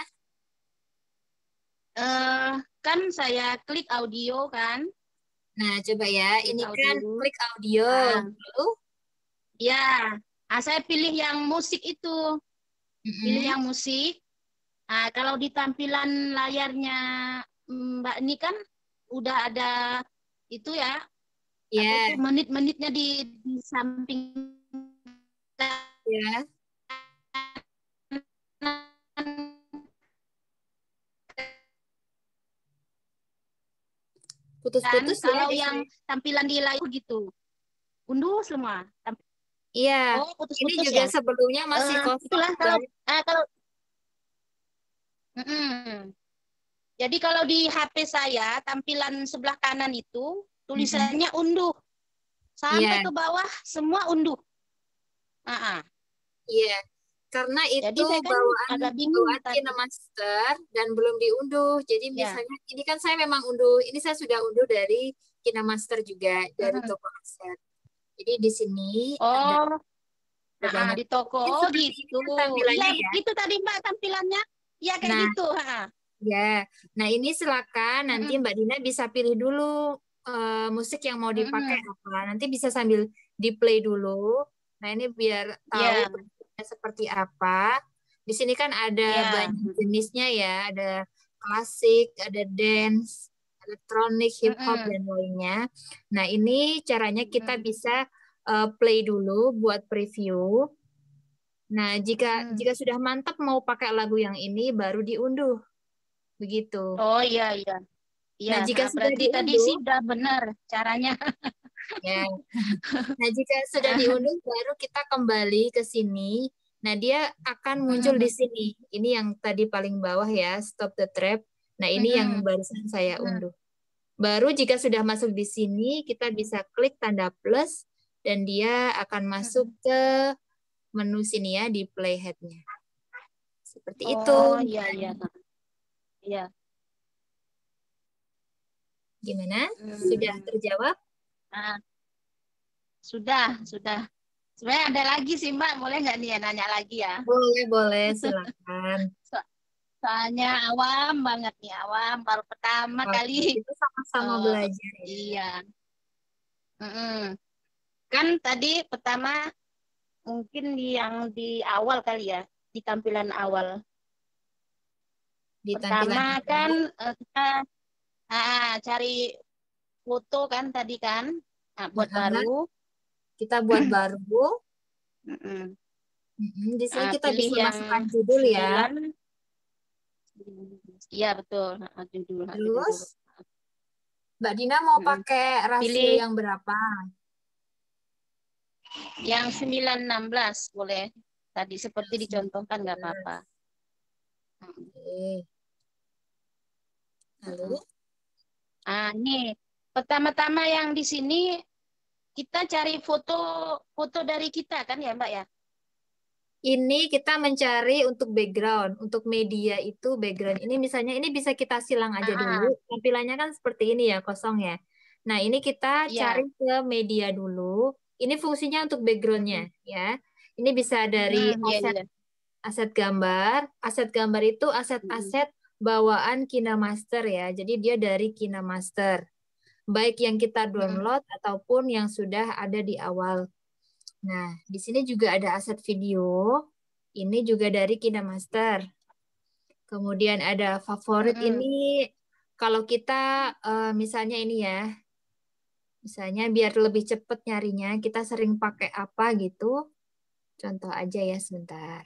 Uh, kan saya klik audio kan. Nah, coba ya. Klik Ini audio. kan klik audio. Nah. Lalu? Ya. Nah, saya pilih yang musik itu. Mm-hmm. Pilih yang musik. Nah, kalau di tampilan layarnya Mbak ini kan udah ada itu ya. Ya. Yeah. Menit-menitnya di, di samping. Ya. Yeah. Putus-putus ya. Kalau yang tampilan di layar gitu. Unduh semua. Iya. Oh, putus-putus ini juga ya? sebelumnya masih uh, kosong. Itulah kalau uh, kalau mm-mm. Jadi kalau di H P saya tampilan sebelah kanan itu tulisannya mm-hmm. unduh. Sampai yeah. ke bawah semua unduh. Uh-uh. Iya. Yeah. Karena itu jadi saya kan bawaan agak bingung KineMaster dan belum diunduh. Jadi yeah. misalnya ini kan saya memang unduh. Ini saya sudah unduh dari KineMaster juga dari uh-huh. toko aset. Jadi di sini oh. ada, ada nah, di toko. Oh gitu. Iya, ya. Itu tadi Mbak tampilannya. Ya kayak nah, gitu. Ha. Ya. Nah, ini silakan nanti mm-hmm. Mbak Dina bisa pilih dulu uh, musik yang mau dipakai mm-hmm. apa. Nanti bisa sambil di play dulu. Nah, ini biar tahu Iya. bentuknya seperti apa. Di sini kan ada Iya. banyak jenisnya ya, ada klasik, ada dance, elektronik, hip hop Mm-mm. dan lainnya. Nah, ini caranya kita Mm-mm. bisa uh, play dulu buat preview. Nah, jika Mm-mm. jika sudah mantap mau pakai lagu yang ini baru diunduh. Begitu. Oh iya iya. Iya, Nah, jika nah, sudah berarti tadi diunduh, sih udah benar caranya. ya. Nah, jika sudah diunduh baru kita kembali ke sini. Nah, dia akan muncul di Mm-mm. sini. Ini yang tadi paling bawah ya, stop the trap. Nah, ini yang Mm-mm. barusan saya Mm-mm. unduh. Baru jika sudah masuk di sini, kita bisa klik tanda plus dan dia akan masuk Mm-mm. ke menu sini ya di playhead-nya. Seperti itu. Oh iya iya. Iya. Gimana? Hmm. Sudah terjawab? Nah, sudah, sudah. Sebenarnya ada lagi sih Mbak, boleh nggak nih ya nanya lagi ya? Boleh, boleh, silakan. So- soalnya awam banget nih, awam baru pertama Oke, kali. kita sama-sama eh, belajar ya. Iya. Mm-mm. Kan tadi pertama mungkin di yang di awal kali ya, di tampilan awal. Di tampilan Pertama awal, kan eh, kita ah, cari foto kan tadi kan, nah, buat nah, baru. kita buat baru. Mm-mm. Mm-mm, Di sini Ah, kita pilih bisa yang masukkan judul ya. sembilan. Iya betul, ah, judul, ah, judul dulu. Terus Mbak Dina mau Mm-mm. pakai rasio Pilih yang berapa? yang sembilan enam belas boleh. Tadi seperti Yang dicontohkan nggak sembilan apa-apa. belas. Oke. Lalu Mm-mm. Ah, ini pertama-tama yang di sini kita cari foto foto dari kita kan ya Mbak ya? ini kita mencari untuk background, untuk media itu background. Ini misalnya ini bisa kita silang aja Ah, dulu. Tampilannya kan seperti ini ya, kosong ya. Nah, ini kita iya. cari ke media dulu. Ini fungsinya untuk backgroundnya ya. Ini bisa dari Mm-mm, iya aset iya. aset gambar. Aset gambar itu Mm-mm. aset-aset bawaan KineMaster ya. Jadi dia dari KineMaster. Baik yang kita Mm-mm. download ataupun yang sudah ada di awal. Nah, di sini juga ada aset video. Ini juga dari KineMaster. Kemudian ada favorit Mm-mm. ini kalau kita eh, misalnya ini ya. Misalnya biar lebih cepat nyarinya, kita sering pakai apa gitu. Contoh aja ya sebentar.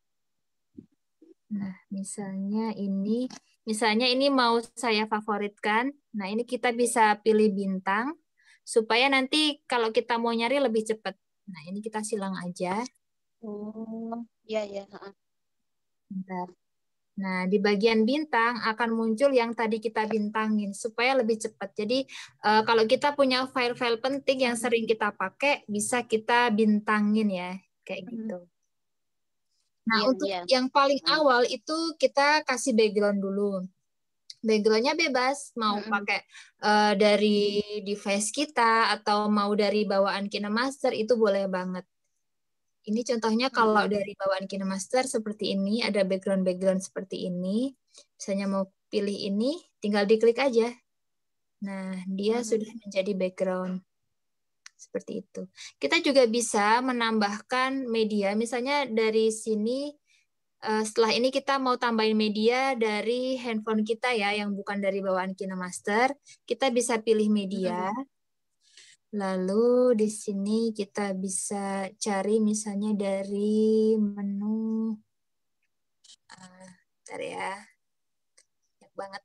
Nah, misalnya ini, misalnya ini mau saya favoritkan. Nah, ini kita bisa pilih bintang supaya nanti kalau kita mau nyari lebih cepat. Nah, ini kita silang aja. Oh, iya iya. Ah. Bentar. Nah, di bagian bintang akan muncul yang tadi kita bintangin supaya lebih cepat. Jadi, eh, kalau kita punya file-file penting yang sering kita pakai, bisa kita bintangin ya, kayak Mm. gitu. Nah, Iya untuk iya. yang paling Mm. awal itu kita kasih background dulu. Backgroundnya bebas, mau Mm-mm. pakai eh, dari device kita atau mau dari bawaan KineMaster itu boleh banget. Ini contohnya kalau Mm-mm. dari bawaan KineMaster seperti ini, ada background-background seperti ini. Misalnya mau pilih ini, tinggal diklik aja. Nah, dia Mm-mm. sudah menjadi background. Seperti itu. Kita juga bisa menambahkan media, misalnya dari sini, eh, setelah ini kita mau tambahin media dari handphone kita ya, yang bukan dari bawaan KineMaster. Kita bisa pilih media. Mm-mm. Lalu di sini kita bisa cari misalnya dari menu, uh, bentar ya, banyak banget.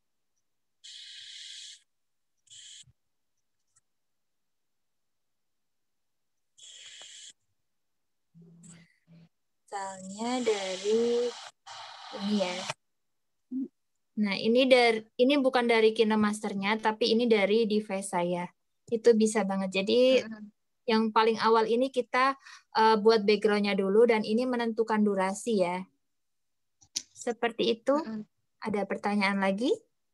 Misalnya dari ini ya. Nah, ini dari ini bukan dari KineMaster-nya, tapi ini dari device saya. Itu bisa banget. Jadi Mm-mm. yang paling awal ini kita uh, buat background-nya dulu dan ini menentukan durasi ya. Seperti itu. Mm-mm. Ada pertanyaan lagi?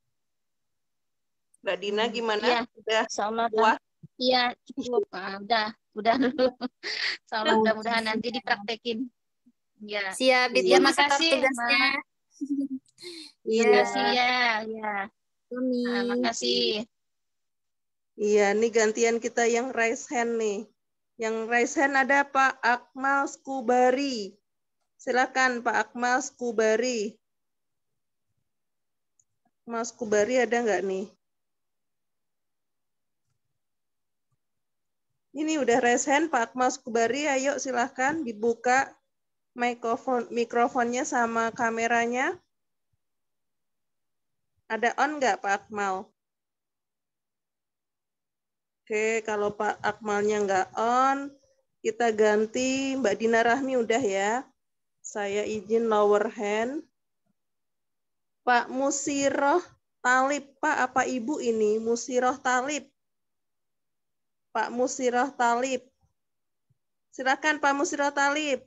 Mbak Dina gimana? Iya, Udah insyaallah puas? iya cukup. Ah, udah, udah dulu. Insyaallah Oh, mudah-mudahan siap. nanti dipraktekin. Iya. Siap, Iya. Iya, ditunggu setor makasih, tugasnya. Mbak. Iya, Makasih ya, ya. Tommy. Ah, makasih. Iya, nih gantian kita yang raise hand nih. Yang raise hand ada Pak Akmal Skubari. Silakan Pak Akmal Skubari. Akmal Skubari ada nggak nih? Ini udah raise hand Pak Akmal Skubari. Ayo silakan dibuka mikrofon mikrofonnya sama kameranya. Ada on nggak Pak Akmal? Oke, kalau Pak Akmalnya nggak on, kita ganti Mbak Dina Rahmi udah ya. Saya izin lower hand. Pak Musiroh Talib, Pak apa Ibu ini? Musiroh Talib. Pak Musiroh Talib. Silakan Pak Musiroh Talib.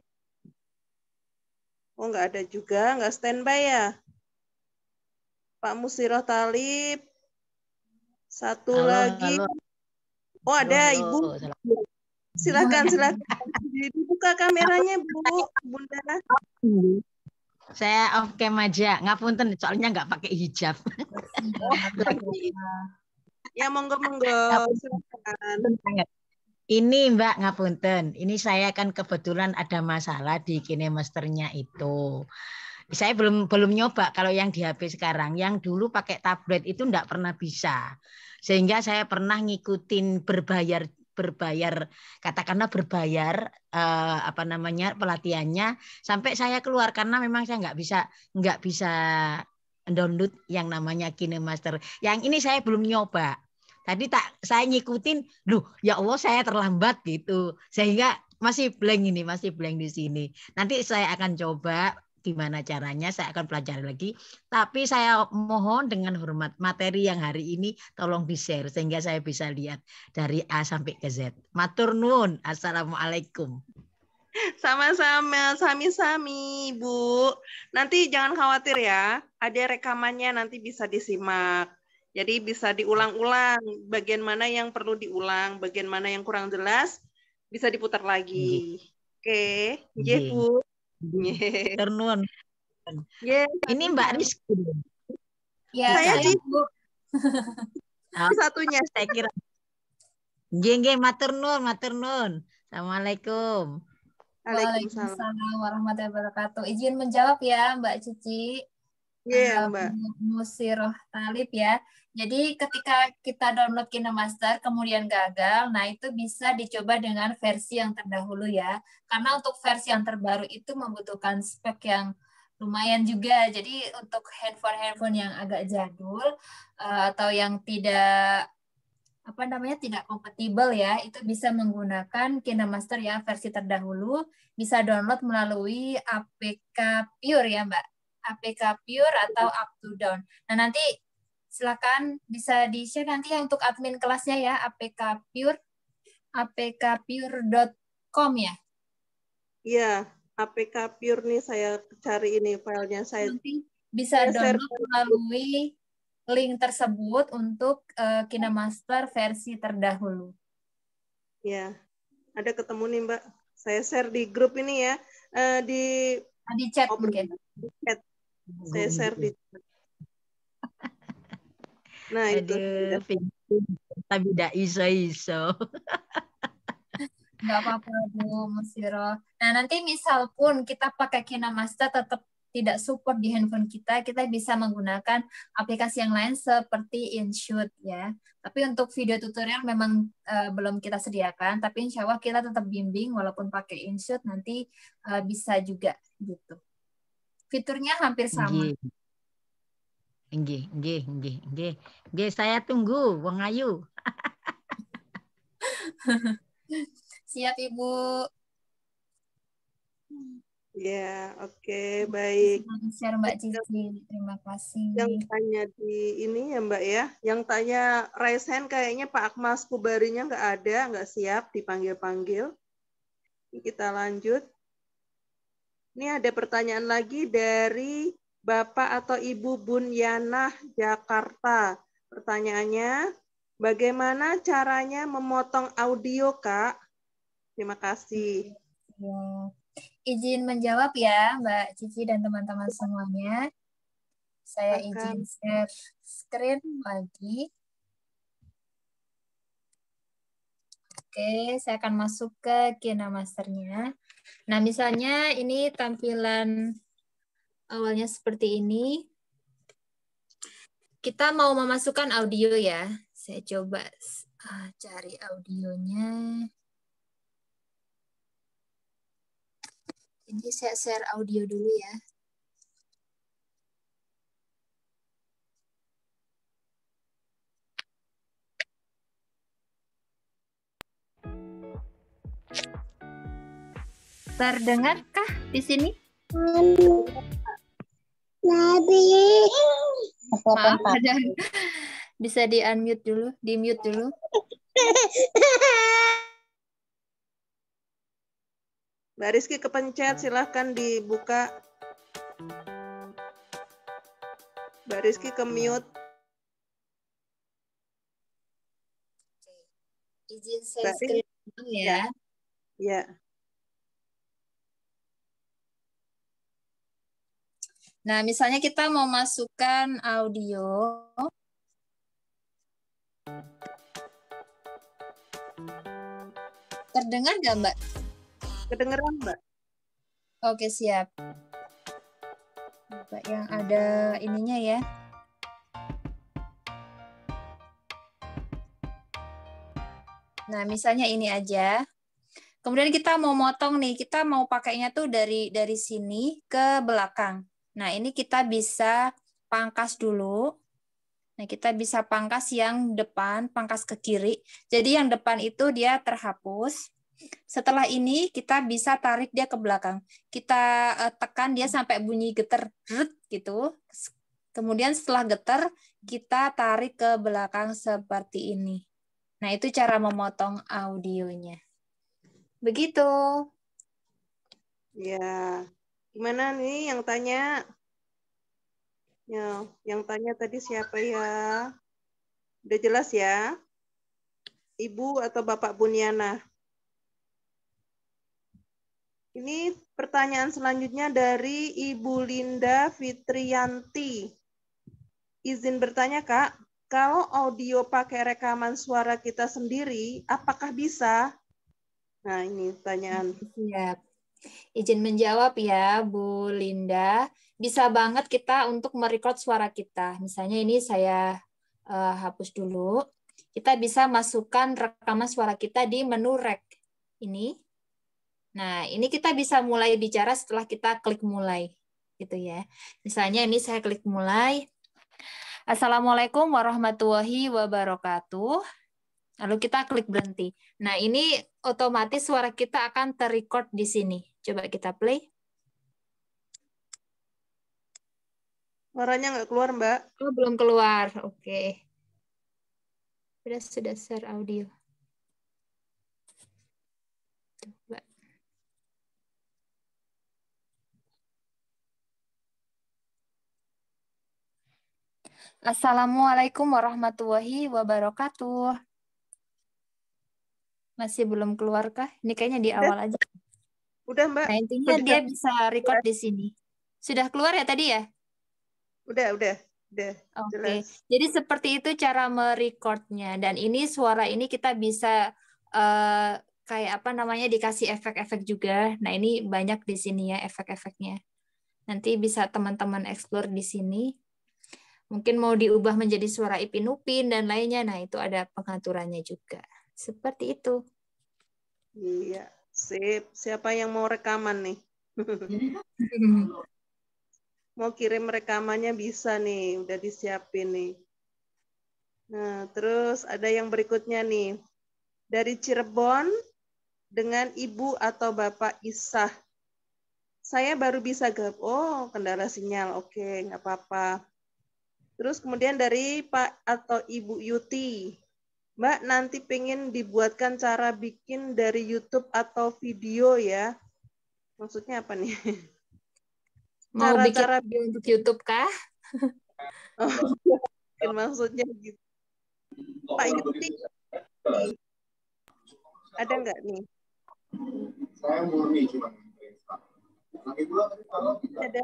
Oh nggak ada juga, nggak standby ya. Pak Musiroh Talib. Satu Halo, lagi. halo. Oh ada Halo, Ibu. halo. Silakan, silakan. Dibuka kameranya Bu, Bunda. Saya off cam aja, ngapunten soalnya nggak pakai hijab. Ya monggo monggo. Silakan. Ini Mbak ngapunten, ini saya kan kebetulan ada masalah di KineMasternya itu. Saya belum belum nyoba kalau yang di H P sekarang. Yang dulu pakai tablet itu enggak pernah bisa. Sehingga saya pernah ngikutin berbayar berbayar katakanlah berbayar eh, apa namanya pelatihannya sampai saya keluar karena memang saya nggak bisa nggak bisa download yang namanya KineMaster. Yang ini saya belum nyoba. Tadi tak saya ngikutin, loh ya Allah saya terlambat gitu. Sehingga masih blank ini, masih blank di sini. Nanti saya akan coba gimana caranya, saya akan pelajari lagi. Tapi saya mohon dengan hormat materi yang hari ini tolong di-share sehingga saya bisa lihat dari A sampai ke Z. Matur nuwun. Assalamualaikum. Sama-sama, sami-sami, Bu. Nanti jangan khawatir ya, ada rekamannya nanti bisa disimak. Jadi bisa diulang-ulang, bagian mana yang perlu diulang, bagian mana yang kurang jelas, bisa diputar lagi. Oke, nggih, Bu. Matur nuwun. Yeah, ini Mbak Rizky. Ya, saya saya di Bu. satunya. Saya kira. Nggih, nggih, matur nuwun, matur nuwun. Assalamualaikum. Waalaikumsalam warahmatullahi wabarakatuh. Izin menjawab ya Mbak Cici. Iya, yeah, Mbak. Musiroh Talib ya. Jadi ketika kita download KineMaster kemudian gagal, nah itu bisa dicoba dengan versi yang terdahulu ya. Karena untuk versi yang terbaru itu membutuhkan spek yang lumayan juga. Jadi untuk handphone-handphone yang agak jadul uh, atau yang tidak apa namanya tidak kompatibel ya, itu bisa menggunakan KineMaster ya versi terdahulu, bisa download melalui A P K Pure ya Mbak. A P K Pure atau Up to Down. Nah, nanti silakan bisa di-share nanti ya untuk admin kelasnya ya, A P K Pure, a p k pure dot com ya. Iya, A P K Pure nih saya cari ini filenya. Saya nanti bisa saya download melalui link tersebut untuk uh, KineMaster versi terdahulu. Ya, ada ketemu nih Mbak. Saya share di grup ini ya, uh, di di chat oh, mungkin. Di chat. Saya share di nah itu tapi tidak iso-iso. Nggak apa-apa Bu Musiroh. Nah nanti misal pun kita pakai KineMaster tetap tidak support di handphone kita, kita bisa menggunakan aplikasi yang lain seperti InShoot ya. Tapi untuk video tutorial memang uh, belum kita sediakan, tapi insya Allah kita tetap bimbing walaupun pakai InShoot nanti uh, bisa juga gitu. Fiturnya hampir sama. Nggih, nggih, nggih, nggih. Nggih, saya tunggu Wong Ayu. Siap Ibu. Ya, oke, okay, baik. Share Mbak Cici, terima kasih. Yang tanya di ini ya Mbak ya, yang tanya raise hand kayaknya Pak Akmal Skubarinya nggak ada, nggak siap dipanggil-panggil. Kita lanjut. Ini ada pertanyaan lagi dari Bapak atau Ibu Bunyanah Jakarta. Pertanyaannya, bagaimana caranya memotong audio, Kak? Terima kasih. Ya. Izin menjawab ya, Mbak Cici dan teman-teman semuanya. Saya Akan. izin share screen lagi. Oke, saya akan masuk ke KineMasternya. Nah, misalnya ini tampilan awalnya seperti ini. Kita mau memasukkan audio ya. Saya coba uh, cari audionya. Ini saya share audio dulu ya. Terdengarkah di sini? Nabi. Maaf, ada bisa di unmute dulu, di mute dulu. Mbak Rizky kepencet, silahkan dibuka. Mbak Rizky ke mute. Izin saya screen dulu ya. Ya. Nah, misalnya kita mau masukkan audio. Terdengar nggak, Mbak? Kedengeran, Mbak. Oke, siap. Mbak yang ada ininya ya. Nah, misalnya ini aja. Kemudian kita mau motong nih, kita mau pakainya tuh dari dari sini ke belakang. Nah, ini kita bisa pangkas dulu. Nah, kita bisa pangkas yang depan, pangkas ke kiri. Jadi yang depan itu dia terhapus. Setelah ini kita bisa tarik dia ke belakang. Kita uh, tekan dia sampai bunyi getar gitu. Kemudian setelah getar, kita tarik ke belakang seperti ini. Nah, itu cara memotong audionya. Begitu. Ya. Gimana nih yang tanya? Ya, yang tanya tadi siapa ya? Udah jelas ya? Ibu atau Bapak Buniana? Ini pertanyaan selanjutnya dari Ibu Linda Fitriyanti. Izin bertanya, Kak, kalau audio pakai rekaman suara kita sendiri, apakah bisa? Nah, ini pertanyaan. Siap. Izin menjawab ya, Bu Linda. Bisa banget kita untuk merecord suara kita. Misalnya ini saya uh, hapus dulu. Kita bisa masukkan rekaman suara kita di menu rek. Ini. Nah, ini kita bisa mulai bicara setelah kita klik mulai. Gitu ya. Misalnya ini saya klik mulai. Assalamualaikum warahmatullahi wabarakatuh. Lalu kita klik berhenti. Nah, ini otomatis suara kita akan terrecord di sini. Coba kita play. Suaranya nggak keluar, Mbak. Oh, belum keluar. Oke. Sudah, sudah share audio. Coba. Assalamualaikum warahmatullahi wabarakatuh. Masih belum keluar kah? Ini kayaknya di Udah. awal aja. Udah, Mbak. Nah, intinya Udah. dia bisa record di sini. Sudah keluar ya tadi ya? Udah, udah. Udah. Oke. Jelas. Jadi seperti itu cara merecordnya. Dan ini suara ini kita bisa uh, kayak apa namanya dikasih efek-efek juga. Nah, ini banyak di sini ya efek-efeknya. Nanti bisa teman-teman explore di sini. Mungkin mau diubah menjadi suara Ipin Upin dan lainnya. Nah, itu ada pengaturannya juga. Seperti itu. Iya, sip. Siapa yang mau rekaman nih? Mau kirim rekamannya bisa nih, udah disiapin nih. Nah, terus ada yang berikutnya nih. Dari Cirebon dengan Ibu atau Bapak Isah. Saya baru bisa gab. Oh, kendala sinyal. Oke, nggak apa-apa. Terus kemudian dari Pak atau Ibu Yuti. Mbak, nanti pengen dibuatkan cara bikin dari YouTube atau video ya. Maksudnya apa nih? Mau Cara-cara bikin video untuk YouTube kah? Oh, maksudnya gitu. Pak Yuti, ada nggak nih? Saya murni cuma Ada.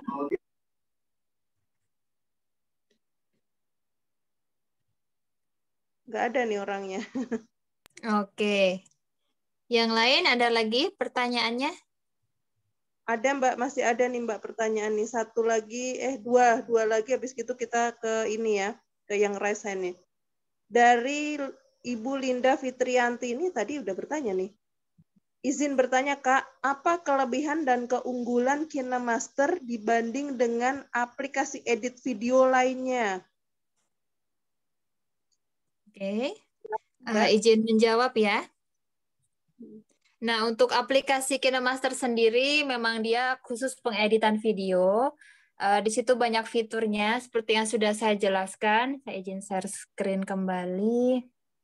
Nggak ada nih orangnya. Oke. Yang lain ada lagi pertanyaannya? Ada Mbak, masih ada nih Mbak pertanyaan nih. Satu lagi, eh dua, dua lagi habis itu kita ke ini ya, ke yang raise hand nih. Dari Ibu Linda Fitrianti ini tadi udah bertanya nih. Izin bertanya Kak, apa kelebihan dan keunggulan KineMaster dibanding dengan aplikasi edit video lainnya? Oke, uh, izin menjawab ya. Nah, untuk aplikasi KineMaster sendiri memang dia khusus pengeditan video. Uh, di situ banyak fiturnya seperti yang sudah saya jelaskan. Saya izin share screen kembali.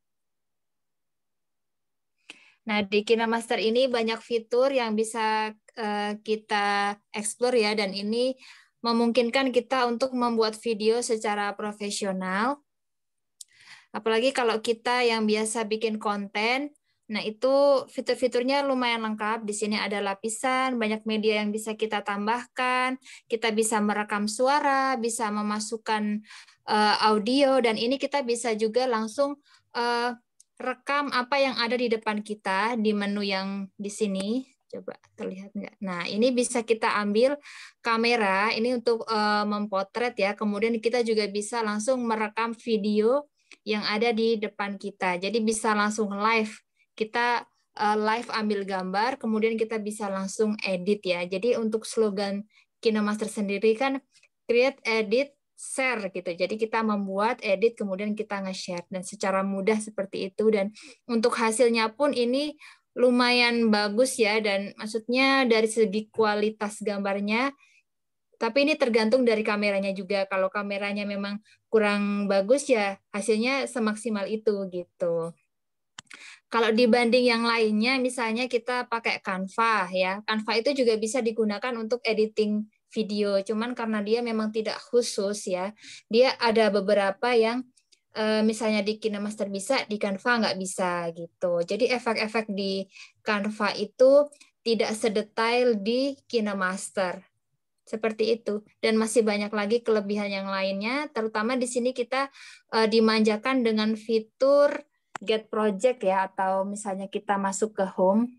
Nah, di KineMaster ini banyak fitur yang bisa uh, kita explore ya, dan ini memungkinkan kita untuk membuat video secara profesional. Apalagi kalau kita yang biasa bikin konten. Nah, itu fitur-fiturnya lumayan lengkap. Di sini ada lapisan, banyak media yang bisa kita tambahkan. Kita bisa merekam suara, bisa memasukkan uh, audio, dan ini kita bisa juga langsung uh, rekam apa yang ada di depan kita di menu yang di sini. Coba terlihat nggak? Nah, ini bisa kita ambil kamera, ini untuk uh, mempotret ya. Kemudian kita juga bisa langsung merekam video yang ada di depan kita. Jadi bisa langsung live. Kita uh, live ambil gambar, kemudian kita bisa langsung edit ya. Jadi untuk slogan KineMaster sendiri kan create, edit, share gitu. Jadi kita membuat, edit, kemudian kita nge-share dan secara mudah seperti itu. Dan untuk hasilnya pun ini lumayan bagus ya, dan maksudnya dari segi kualitas gambarnya. Tapi ini tergantung dari kameranya juga. Kalau kameranya memang kurang bagus ya hasilnya semaksimal itu gitu. Kalau dibanding yang lainnya, misalnya kita pakai Canva ya, Canva itu juga bisa digunakan untuk editing video. Cuman karena dia memang tidak khusus ya, dia ada beberapa yang eh, misalnya di KineMaster bisa, di Canva nggak bisa gitu. Jadi efek-efek di Canva itu tidak sedetail di KineMaster. Seperti itu. Dan masih banyak lagi kelebihan yang lainnya, terutama di sini kita eh, dimanjakan dengan fitur Get Project ya, atau misalnya kita masuk ke Home.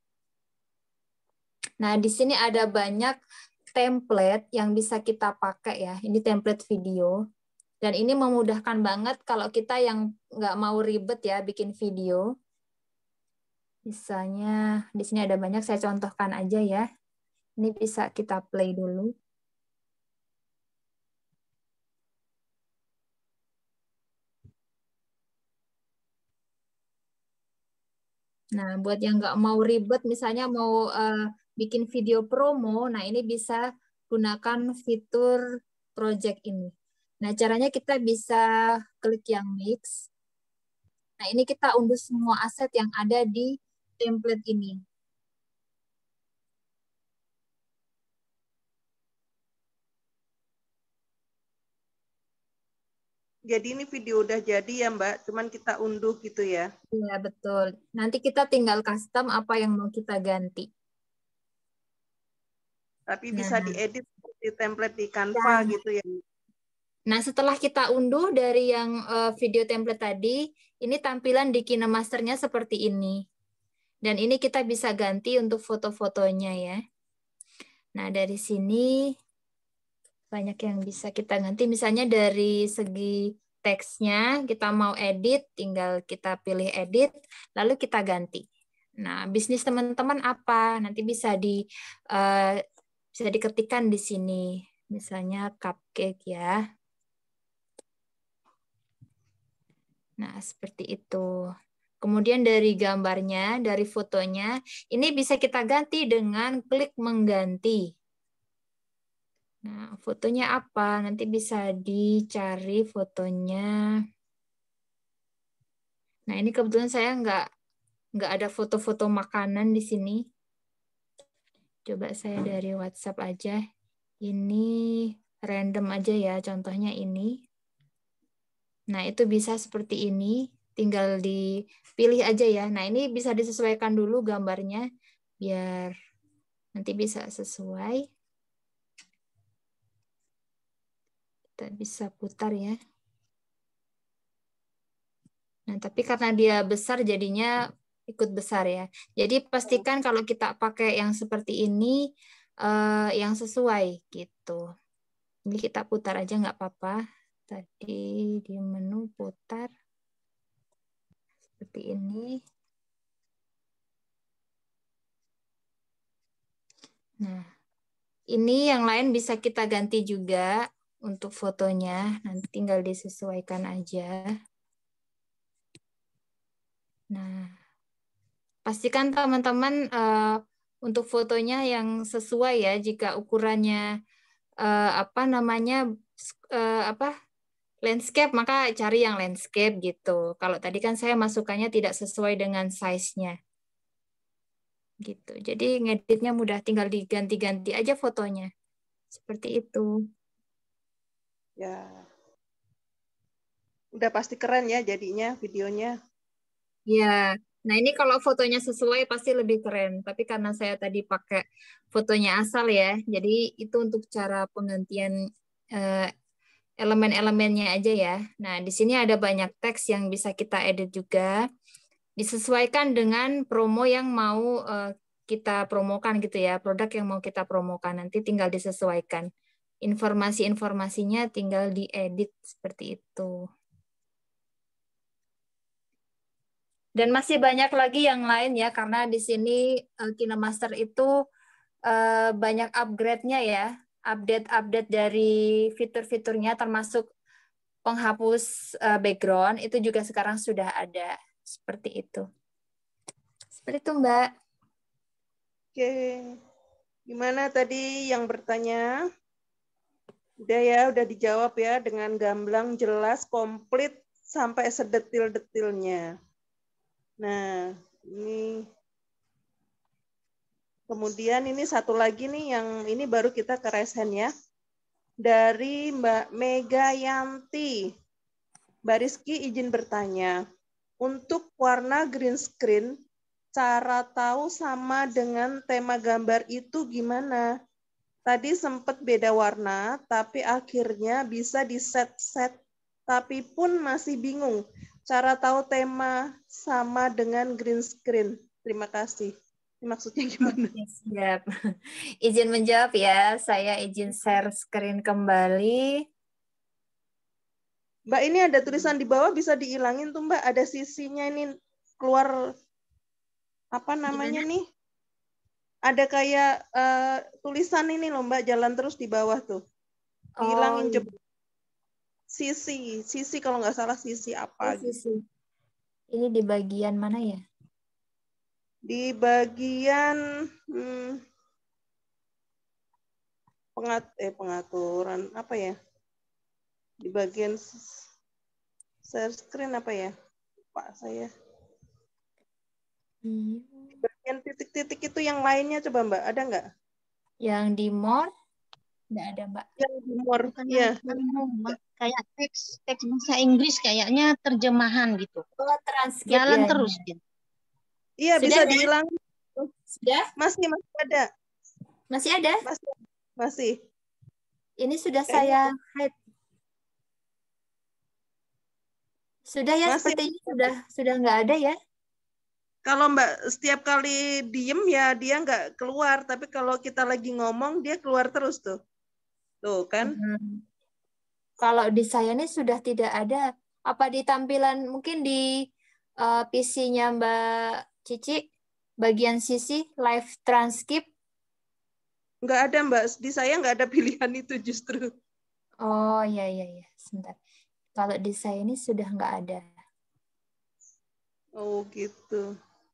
Nah, di sini ada banyak template yang bisa kita pakai ya. Ini template video. Dan ini memudahkan banget kalau kita yang nggak mau ribet ya bikin video. Misalnya di sini ada banyak, saya contohkan aja ya. Ini bisa kita play dulu. Nah, buat yang nggak mau ribet, misalnya mau uh, bikin video promo, nah ini bisa gunakan fitur project ini. Nah, caranya kita bisa klik yang mix. Nah, ini kita unduh semua aset yang ada di template ini. Jadi ini video udah jadi ya Mbak, cuman kita unduh gitu ya? Iya, betul. Nanti kita tinggal custom apa yang mau kita ganti. Tapi bisa Nah, diedit di template di Canva ya. gitu ya? Nah, setelah kita unduh dari yang uh, video template tadi, ini tampilan di KineMaster-nya seperti ini. Dan ini kita bisa ganti untuk foto-fotonya ya. Nah, dari sini banyak yang bisa kita ganti. Misalnya dari segi teksnya, kita mau edit, tinggal kita pilih edit, lalu kita ganti. Nah, bisnis teman-teman apa? Nanti bisa di uh, bisa diketikkan di sini. Misalnya cupcake ya. Nah, seperti itu. Kemudian dari gambarnya, dari fotonya, ini bisa kita ganti dengan klik mengganti. Nah, fotonya apa? Nanti bisa dicari fotonya. Nah, ini kebetulan saya nggak nggak ada foto-foto makanan di sini. Coba saya dari WhatsApp aja. Ini random aja ya, contohnya ini. Nah, itu bisa seperti ini. Tinggal dipilih aja ya. Nah, ini bisa disesuaikan dulu gambarnya biar nanti bisa sesuai. Kita bisa putar ya. Nah, tapi karena dia besar jadinya ikut besar ya. Jadi pastikan kalau kita pakai yang seperti ini uh, yang sesuai gitu. Ini kita putar aja nggak apa-apa. Tadi di menu putar seperti ini. Nah, ini yang lain bisa kita ganti juga untuk fotonya. Nanti tinggal disesuaikan aja. Nah, pastikan teman-teman uh, untuk fotonya yang sesuai ya. Jika ukurannya uh, apa namanya uh, apa landscape, maka cari yang landscape gitu. Kalau tadi kan saya masukannya tidak sesuai dengan size-nya. Gitu. Jadi ngeditnya mudah, tinggal diganti-ganti aja fotonya. Seperti itu. Ya. Udah pasti keren ya jadinya videonya. Ya, nah ini kalau fotonya sesuai pasti lebih keren. Tapi karena saya tadi pakai fotonya asal ya, jadi itu untuk cara penggantian eh, elemen-elemennya aja ya. Nah, di sini ada banyak teks yang bisa kita edit juga. Disesuaikan dengan promo yang mau eh, kita promokan gitu ya, produk yang mau kita promokan. Nanti tinggal disesuaikan. Informasi-informasinya tinggal diedit seperti itu. Dan masih banyak lagi yang lain ya, karena di sini uh, KineMaster itu uh, banyak upgrade-nya ya, update-update dari fitur-fiturnya termasuk penghapus uh, background, itu juga sekarang sudah ada. Seperti itu. Seperti itu, Mbak. Oke. Gimana tadi yang bertanya? Udah ya, udah dijawab ya dengan gamblang, jelas, komplit, sampai sedetil-detilnya. Nah, ini kemudian ini satu lagi nih yang ini baru kita ke resen ya. Dari Mbak Mega Yanti. Mbak Rizky izin bertanya, untuk warna green screen, cara tahu sama dengan tema gambar itu gimana? Tadi sempat beda warna, tapi akhirnya bisa di-set-set, tapi pun masih bingung. Cara tahu tema sama dengan green screen. Terima kasih. Ini maksudnya gimana? Oke, siap. Izin menjawab ya, saya izin share screen kembali. Mbak, ini ada tulisan di bawah, bisa dihilangin tuh Mbak. Ada sisinya ini keluar, apa namanya Gimana? nih? Ada kayak uh, tulisan ini loh Mbak, jalan terus di bawah tuh. Dihilangin Oh, coba. Sisi, sisi kalau nggak salah sisi apa sisi, gitu. sisi. Ini di bagian mana ya? Di bagian hmm, pengat eh pengaturan apa ya? Di bagian share screen apa ya? Pak saya. Iya. Di bagian titik-titik itu yang lainnya coba Mbak, ada nggak? Yang di more? Nggak ada, Mbak. Yang di more, Bukan ya. yang kayak teks teks bahasa Inggris kayaknya terjemahan gitu. Oh, transkrip Jalan ya. terus gitu. Iya, Sudah bisa ada? dihilangin. Sudah? Masih masih ada. Masih ada? Masih. Masih. Ini sudah Kayaknya saya hide. Sudah ya, masih. sepertinya sudah sudah nggak ada ya. Kalau Mbak setiap kali diem ya dia nggak keluar, tapi kalau kita lagi ngomong dia keluar terus tuh. Tuh kan? Hmm. Kalau di saya ini sudah tidak ada. Apa di tampilan mungkin di uh, P C-nya Mbak Cici bagian sisi live transcript? Nggak ada Mbak, di saya nggak ada pilihan itu justru. Oh iya iya iya, sebentar. Kalau di saya ini sudah nggak ada. Oh gitu.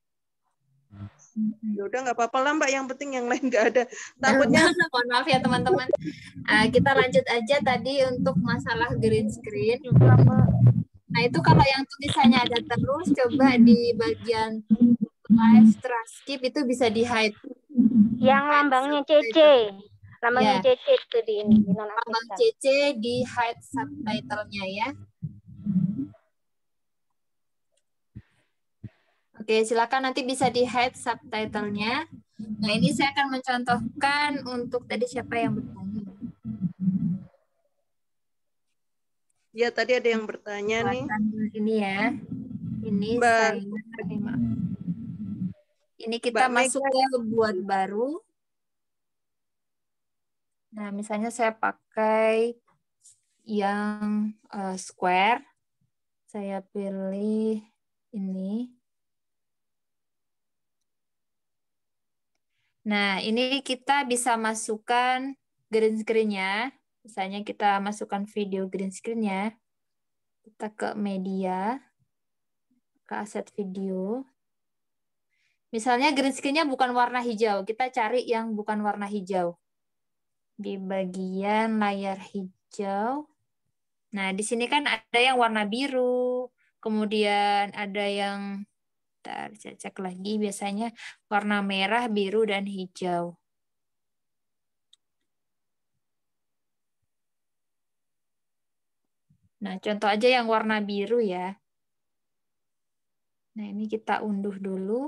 Ya udah nggak apa-apa lah Mbak, yang penting yang lain nggak ada. Takutnya. Mohon maaf ya teman-teman. Uh, kita lanjut aja tadi untuk masalah green screen. Nah itu kalau yang tulisannya ada terus, coba di bagian live transcript itu bisa di hide. Yang lambangnya C C. Lambangnya Ya. C C itu di ini. Lambang C C di hide subtitlenya ya. Oke, silakan nanti bisa di hide subtitlenya. Nah, ini saya akan mencontohkan untuk tadi siapa yang bertanya. Ya, tadi ada yang bertanya nih. Ini ya. Ini Mbak. saya. Ini kita Mbak masuk Mega. ke buat baru. Nah, misalnya saya pakai yang uh, square. Saya pilih ini. Nah, ini kita bisa masukkan green screen-nya. Misalnya kita masukkan video green screen-nya. Kita ke media, ke aset video. Misalnya green screen-nya bukan warna hijau. Kita cari yang bukan warna hijau. Di bagian layar hijau. Nah, di sini kan ada yang warna biru, kemudian ada yang, bentar, saya cek lagi, biasanya warna merah, biru, dan hijau. Nah, contoh aja yang warna biru ya. Nah, ini kita unduh dulu.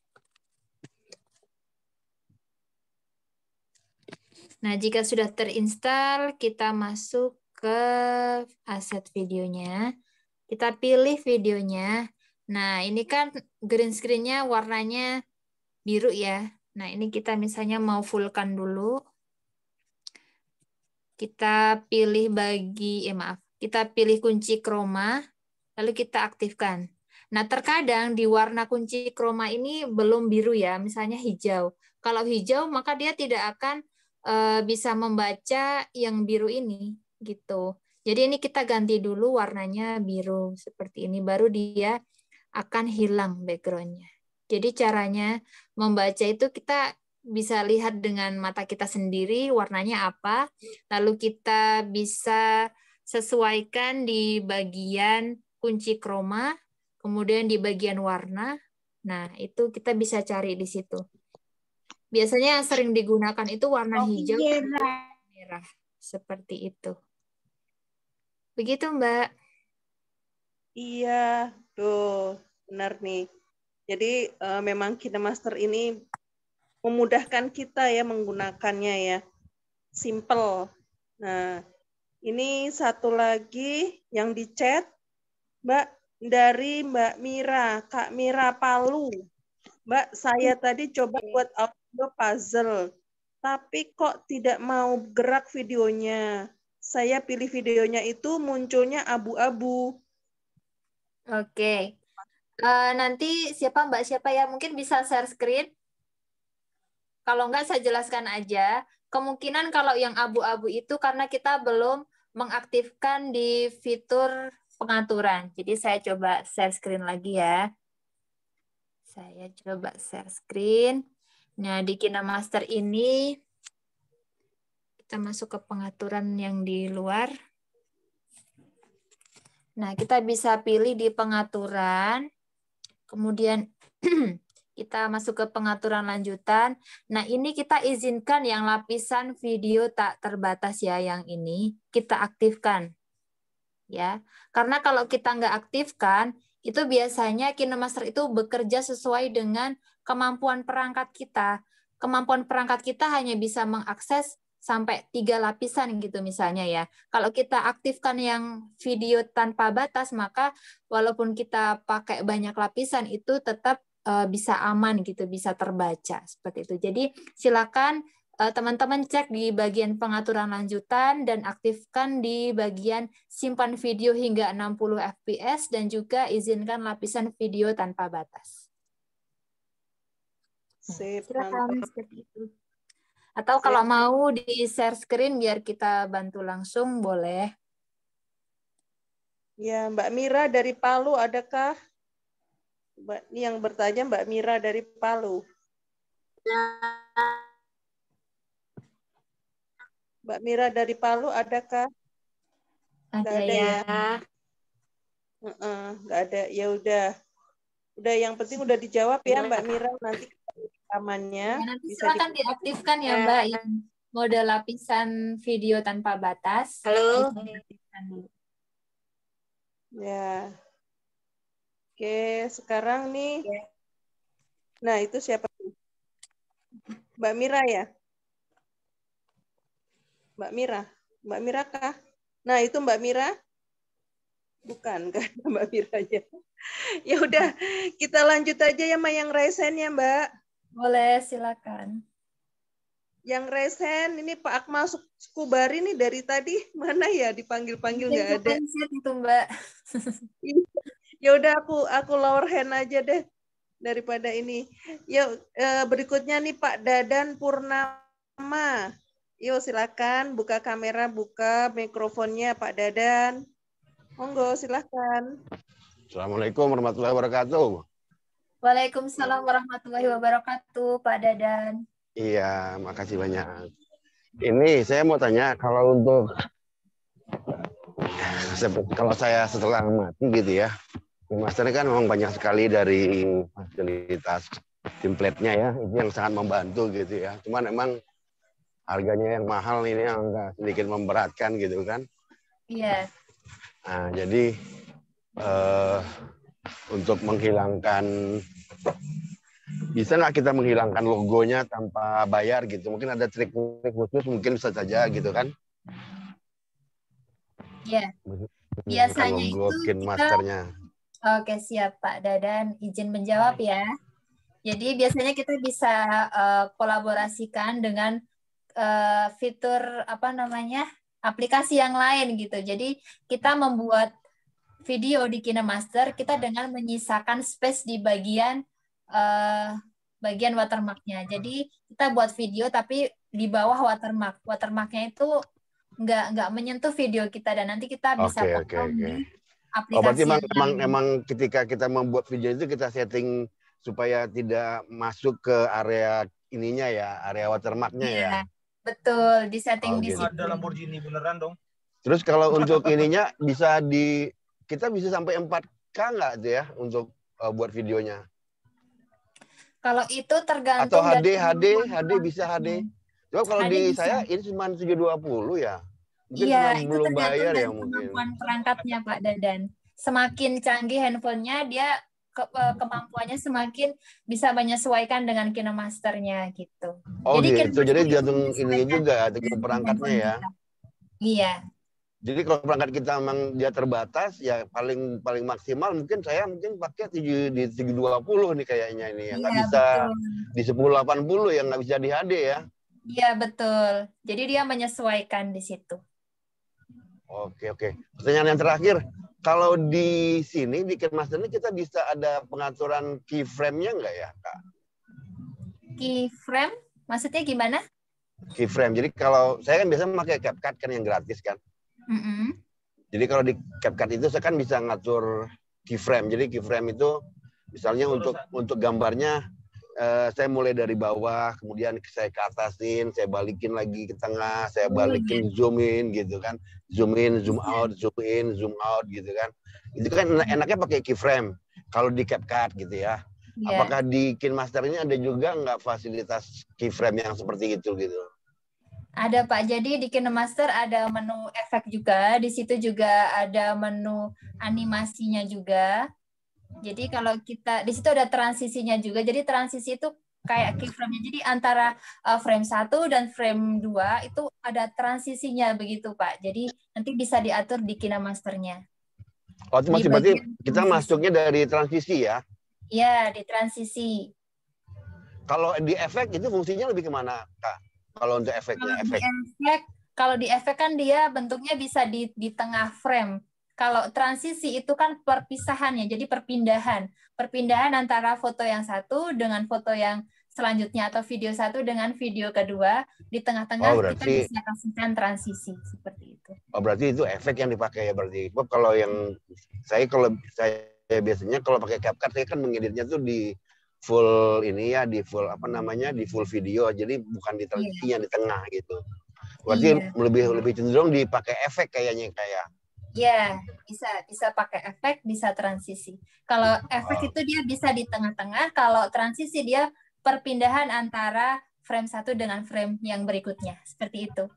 Nah, jika sudah terinstall, kita masuk ke aset videonya. Kita pilih videonya. Nah, ini kan green screen-nya warnanya biru ya. Nah, ini kita misalnya mau fullkan dulu. Kita pilih bagi, eh maaf, kita pilih kunci chroma, lalu kita aktifkan. Nah, terkadang di warna kunci chroma ini belum biru ya, misalnya hijau. Kalau hijau, maka dia tidak akan uh, bisa membaca yang biru ini, gitu. Jadi ini kita ganti dulu warnanya biru, seperti ini, baru dia akan hilang background-nya. Jadi caranya membaca itu kita bisa lihat dengan mata kita sendiri warnanya apa, lalu kita bisa sesuaikan di bagian kunci chroma, kemudian di bagian warna. Nah, itu kita bisa cari di situ. Biasanya yang sering digunakan itu warna hijau dan merah, seperti itu. Begitu, Mbak. Iya, tuh benar nih. Jadi uh, memang KineMaster ini memudahkan kita ya menggunakannya ya. Simple. Nah, ini satu lagi yang di chat, Mbak, dari Mbak Mira, Kak Mira Palu. Mbak, saya tadi coba buat audio puzzle, tapi kok tidak mau gerak videonya. Saya pilih videonya itu munculnya abu-abu. Oke. Uh, nanti siapa Mbak siapa ya? Mungkin bisa share screen. Kalau enggak saya jelaskan aja. Kemungkinan kalau yang abu-abu itu karena kita belum mengaktifkan di fitur pengaturan. Jadi saya coba share screen lagi ya. Saya coba share screen. Nah, di KineMaster ini kita masuk ke pengaturan yang di luar. Nah, kita bisa pilih di pengaturan. Kemudian kita masuk ke pengaturan lanjutan. Nah, ini kita izinkan yang lapisan video tak terbatas ya, yang ini kita aktifkan. Ya, karena kalau kita nggak aktifkan, itu biasanya KineMaster itu bekerja sesuai dengan kemampuan perangkat kita. Kemampuan perangkat kita hanya bisa mengakses sampai tiga lapisan gitu misalnya ya. Kalau kita aktifkan yang video tanpa batas, maka walaupun kita pakai banyak lapisan itu tetap uh, bisa aman gitu, bisa terbaca seperti itu. Jadi silakan teman-teman uh, cek di bagian pengaturan lanjutan dan aktifkan di bagian simpan video hingga enam puluh F P S dan juga izinkan lapisan video tanpa batas. Nah, silakan seperti itu. Atau kalau mau di share screen biar kita bantu langsung, boleh. Ya, Mbak Mira dari Palu adakah? Mbak, ini yang bertanya Mbak Mira dari Palu. Mbak Mira dari Palu adakah? Ada, Nggak ada ya. ya? Uh-uh, nggak ada. Ya udah. Udah yang penting udah dijawab ya Mbak Mira, nanti rekamannya ya, nanti bisa silakan di... diaktifkan ya Mbak yang mode lapisan video tanpa batas. Halo. Ya. Oke, sekarang nih. Nah, itu siapa? Mbak Mira ya? Mbak Mira. Mbak Mira kah? Nah, itu Mbak Mira? Bukan, kan Mbak Mira ya. Ya udah, kita lanjut aja ya sama yang resen ya, Mbak. Boleh, silakan. Yang resen ini Pak Akmal Skubari nih dari tadi mana ya, dipanggil-panggil nggak ada. Itu Mbak. Ya udah aku aku lower hand aja deh daripada ini. Yuk eh, berikutnya nih Pak Dadan Purnama. Yuk silakan buka kamera, buka mikrofonnya Pak Dadan. Monggo silakan. Assalamualaikum warahmatullahi wabarakatuh. Waalaikumsalam warahmatullahi wabarakatuh, Pak Dadan. Iya, makasih banyak. Ini saya mau tanya, kalau untuk kalau saya setelah mati gitu ya, Master kan memang banyak sekali dari fasilitas template-nya ya, itu yang sangat membantu gitu ya. Cuman memang harganya yang mahal ini yang agak sedikit memberatkan gitu kan. Iya. Nah, jadi eh, untuk menghilangkan, bisa nggak kita menghilangkan logonya tanpa bayar gitu? Mungkin ada trik-trik khusus, mungkin bisa saja gitu kan? Iya. Biasanya logo itu Kin kita... Masternya. Oke, siap Pak Dadan. Izin menjawab ya. Jadi biasanya kita bisa uh, kolaborasikan dengan uh, fitur apa namanya aplikasi yang lain gitu. Jadi kita membuat video di KineMaster kita dengan menyisakan space di bagian uh, bagian watermarknya. Jadi kita buat video tapi di bawah watermark. Watermarknya itu nggak nggak menyentuh video kita dan nanti kita bisa okay, potong okay, okay. di aplikasi. Oh, berarti emang, yang emang, emang ketika kita membuat video itu kita setting supaya tidak masuk ke area ininya ya, area watermarknya ya. ya. Betul, di setting oh, di gitu. situ. Ada Lamborghini beneran dong. Terus kalau untuk ininya bisa di kita bisa sampai empat K nggak tuh ya untuk uh, buat videonya? Kalau itu tergantung atau H D, dari H D, H D bisa H D. Coba kalau H D di bisa. saya ini cuma tujuh dua puluh ya. Mungkin iya, karena itu belum tergantung bayar dari ya mungkin. kemampuan perangkatnya Pak Dadan. Semakin canggih handphonenya, dia ke, kemampuannya semakin bisa menyesuaikan dengan KineMasternya gitu. Oh jadi gitu, jadi tergantung ininya juga, tergantung perangkatnya ya. Kita. Iya. Jadi kalau perangkat kita memang dia terbatas, ya paling paling maksimal mungkin saya mungkin pakai tujuh di tujuh dua puluh nih kayaknya ini ya. Nggak iya, bisa betul. Di sepuluh delapan puluh ya, nggak bisa di H D ya. Iya betul. Jadi dia menyesuaikan di situ. Oke oke. Pertanyaan yang terakhir, kalau di sini di KineMaster ini kita bisa ada pengaturan keyframe-nya nggak ya, Kak? Keyframe? Maksudnya gimana? Keyframe. Jadi kalau saya kan biasanya pakai CapCut kan yang gratis kan. Mm-hmm. Jadi kalau di CapCut itu saya kan bisa ngatur keyframe. Jadi keyframe itu misalnya untuk untuk gambarnya eh, saya mulai dari bawah, kemudian saya ke atasin, saya balikin lagi ke tengah, saya balikin zoom in gitu kan. Zoom in, zoom out, zoom in, zoom out gitu kan. Itu kan enaknya pakai keyframe kalau di CapCut gitu ya. Yeah. Apakah di KineMaster ini ada juga nggak fasilitas keyframe yang seperti itu gitu? Ada Pak, jadi di KineMaster ada menu efek juga, di situ juga ada menu animasinya juga. Jadi kalau kita, di situ ada transisinya juga, jadi transisi itu kayak keyframe-nya, jadi antara uh, frame satu dan frame dua itu ada transisinya begitu Pak, jadi nanti bisa diatur di KineMaster-nya. Oh itu masih berarti kita transisi. Masuknya dari transisi ya? Iya, di transisi. Kalau di efek itu fungsinya lebih kemana Kak? Kalau untuk efeknya, kalau efek. Di efek, kalau di efek kan dia bentuknya bisa di di tengah frame. Kalau transisi itu kan perpisahannya, jadi perpindahan, perpindahan antara foto yang satu dengan foto yang selanjutnya atau video satu dengan video kedua di tengah-tengah oh, berarti, kita bisa kasihkan transisi seperti itu. Oh berarti itu efek yang dipakai ya berarti. Kalau yang saya kalau saya biasanya kalau pakai CapCut saya kan mengeditnya tuh di full ini ya, di full apa namanya di full video, jadi bukan di transisi yang yeah. di tengah gitu. Berarti yeah. lebih lebih cenderung dipakai efek kayaknya kayak. Ya, bisa bisa pakai efek, bisa transisi. Kalau efek oh. itu dia bisa di tengah-tengah, kalau transisi dia perpindahan antara frame satu dengan frame yang berikutnya, seperti itu.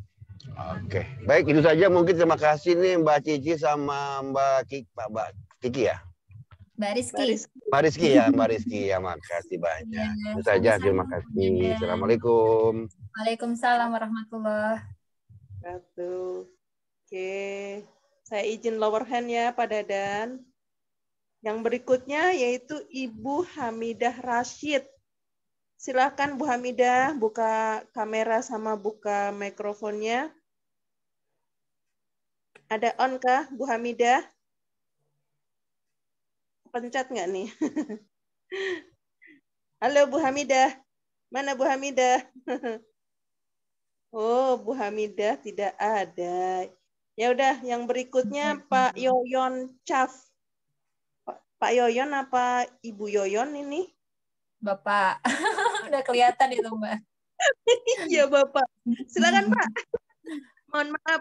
Oke, baik itu saja mungkin. Terima kasih nih Mbak Cici sama Mbak Kiki, Mbak Kiki ya. Mbak Rizky. Mbak Rizky ya, Mbak Rizky ya, makasih banyak. Ya, itu saja, terima kasih. Ya. Assalamualaikum. Waalaikumsalam warahmatullahi wabarakatuh. Oke, saya izin lower hand ya Pak Dadan. Yang berikutnya yaitu Ibu Hamidah Rashid. Silakan Bu Hamidah buka kamera sama buka mikrofonnya. Ada on kah Bu Hamidah? Pencet nggak nih? Halo Bu Hamidah. Mana Bu Hamidah? Oh, Bu Hamidah tidak ada. Ya udah, yang berikutnya Pak Yoyon Caf. Pak Yoyon apa Ibu Yoyon ini? Bapak. Udah kelihatan itu, Mbak. Iya, Bapak. Silakan, Pak. Mohon maaf.